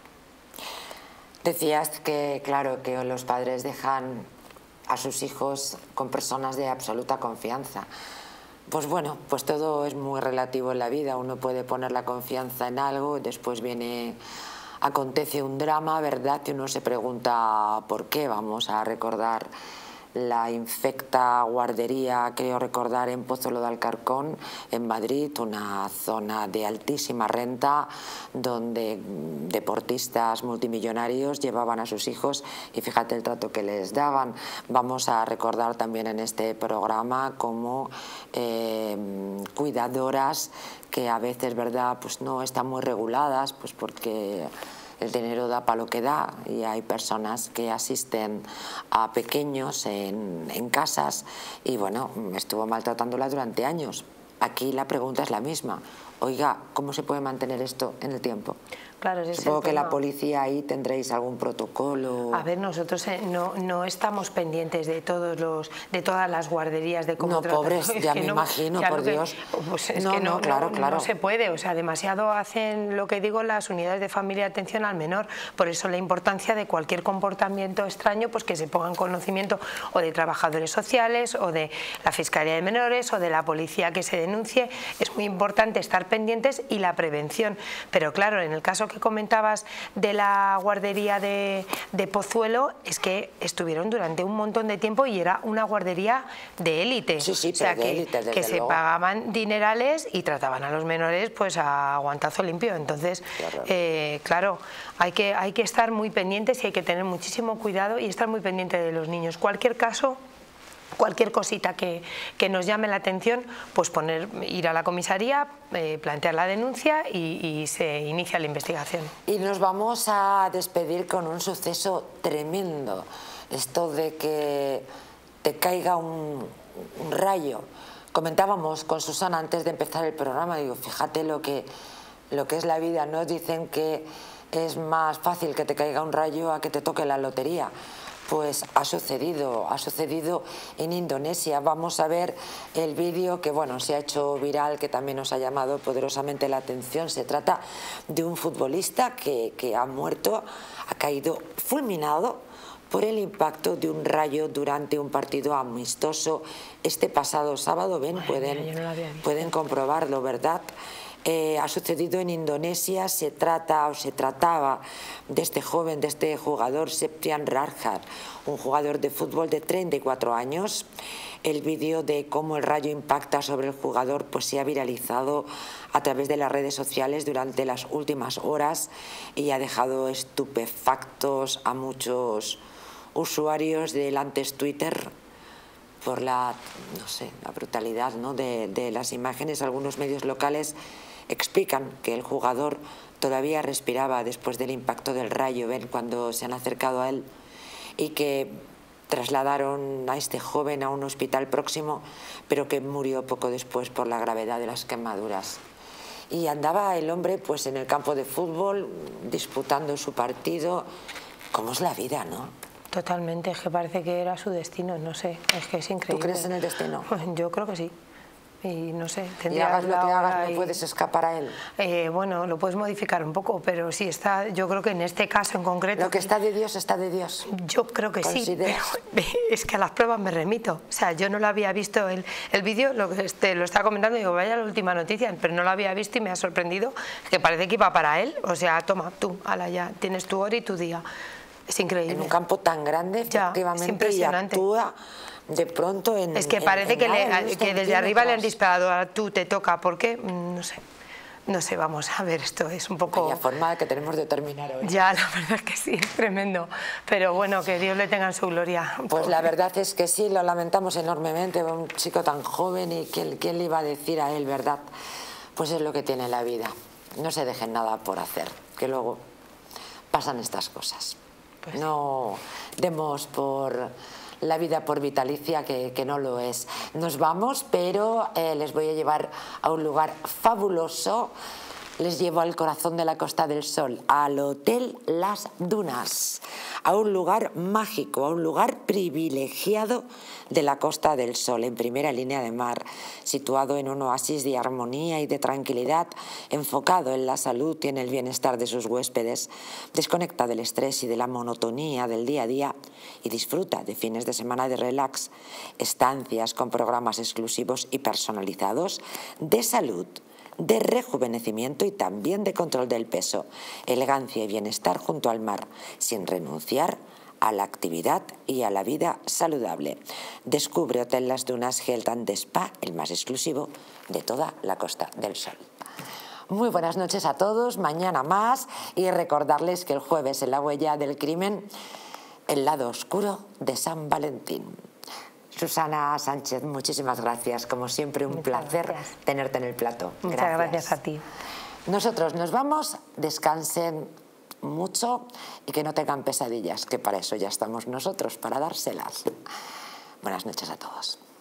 Decías que, claro, que los padres dejan a sus hijos con personas de absoluta confianza. Pues bueno, pues todo es muy relativo en la vida. Uno puede poner la confianza en algo y después acontece un drama, ¿verdad? Y uno se pregunta por qué. Vamos a recordar la infecta guardería, creo recordar, en Pozuelo de Alcarcón, en Madrid, una zona de altísima renta donde deportistas multimillonarios llevaban a sus hijos y fíjate el trato que les daban. Vamos a recordar también en este programa como cuidadoras que a veces, ¿verdad?, pues no están muy reguladas, pues porque el dinero da para lo que da y hay personas que asisten a pequeños en casas y bueno, estuvo maltratándola durante años. Aquí la pregunta es la misma. Oiga, ¿cómo se puede mantener esto en el tiempo? Claro, supongo que la policía ahí tendréis algún protocolo. A ver, nosotros no estamos pendientes de todas las guarderías de cómo tratar. Pobres, ya me imagino, por Dios. Pues es que no se puede, o sea, demasiado hacen lo que digo las unidades de familia y atención al menor. Por eso la importancia de cualquier comportamiento extraño, pues que se ponga en conocimiento o de trabajadores sociales o de la Fiscalía de Menores o de la policía que se denuncie. Es muy importante estar pendientes y la prevención. Pero claro, en el caso que comentabas de la guardería de Pozuelo, es que estuvieron durante un montón de tiempo y era una guardería de élite. Sí, o sea, que se pagaban dinerales y trataban a los menores pues a guantazo limpio. Entonces, claro, hay que estar muy pendientes y hay que tener muchísimo cuidado y estar muy pendiente de los niños. Cualquier caso, cualquier cosita que nos llame la atención, pues ir a la comisaría, plantear la denuncia y se inicia la investigación. Y nos vamos a despedir con un suceso tremendo. Esto de que te caiga un rayo. Comentábamos con Susana antes de empezar el programa, digo, fíjate lo que es la vida, ¿no? Dicen que es más fácil que te caiga un rayo a que te toque la lotería. Pues ha sucedido en Indonesia. Vamos a ver el vídeo que bueno, se ha hecho viral, que también nos ha llamado poderosamente la atención. Se trata de un futbolista que ha muerto, ha caído fulminado por el impacto de un rayo durante un partido amistoso este pasado sábado. Ven, pueden comprobarlo, ¿verdad? Ha sucedido en Indonesia. Se trataba de este joven, de este jugador Septian Rajat, un jugador de fútbol de 34 años. El vídeo de cómo el rayo impacta sobre el jugador pues se ha viralizado a través de las redes sociales durante las últimas horas y ha dejado estupefactos a muchos usuarios del antes Twitter por la brutalidad, ¿no?, de las imágenes. Algunos medios locales explican que el jugador todavía respiraba después del impacto del rayo, ven, cuando se han acercado a él, y que trasladaron a este joven a un hospital próximo, pero que murió poco después por la gravedad de las quemaduras. Y andaba el hombre pues en el campo de fútbol disputando su partido. ¿Cómo es la vida, no? Totalmente, es que parece que era su destino, no sé, es que es increíble. ¿Tú crees en el destino? Yo creo que sí. Y no sé, y hagas lo que hagas, no puedes escapar a él. Bueno, lo puedes modificar un poco, pero sí está, yo creo que en este caso en concreto... Lo que está de Dios, está de Dios. Yo creo que sí, pero es que a las pruebas me remito. O sea, yo no lo había visto el vídeo, lo estaba comentando y digo, vaya la última noticia, pero no lo había visto y me ha sorprendido, que parece que iba para él. O sea, toma, tú, ala ya, tienes tu hora y tu día. Es increíble. En un campo tan grande, efectivamente, es impresionante. Y actúa de pronto en... Es que parece que desde arriba le han disparado, a tú te toca, ¿por qué? No sé. No sé, vamos a ver, esto es un poco... Vaya forma que tenemos de terminar hoy. Ya, la verdad es que sí, es tremendo. Pero bueno, que Dios le tenga en su gloria. Pues la verdad es que sí, lo lamentamos enormemente. Un chico tan joven y ¿quién le iba a decir a él, verdad? Pues es lo que tiene la vida. No se dejen nada por hacer, que luego pasan estas cosas. Pues no demos por la vida por vitalicia, que no lo es. Nos vamos, pero les voy a llevar a un lugar fabuloso. Les llevo al corazón de la Costa del Sol, al Hotel Las Dunas, a un lugar mágico, a un lugar privilegiado de la Costa del Sol, en primera línea de mar, situado en un oasis de armonía y de tranquilidad, enfocado en la salud y en el bienestar de sus huéspedes. Desconecta del estrés y de la monotonía del día a día y disfruta de fines de semana de relax, estancias con programas exclusivos y personalizados de salud, de rejuvenecimiento y también de control del peso, elegancia y bienestar junto al mar, sin renunciar a la actividad y a la vida saludable. Descubre Hotel Las Dunas Health and Spa, el más exclusivo de toda la Costa del Sol. Muy buenas noches a todos, mañana más, y recordarles que el jueves en La Huella del Crimen, el lado oscuro de San Valentín. Susana Sánchez, muchísimas gracias. Como siempre, un placer tenerte en el plato. Muchas gracias a ti. Nosotros nos vamos, descansen mucho y que no tengan pesadillas, que para eso ya estamos nosotros, para dárselas. Buenas noches a todos.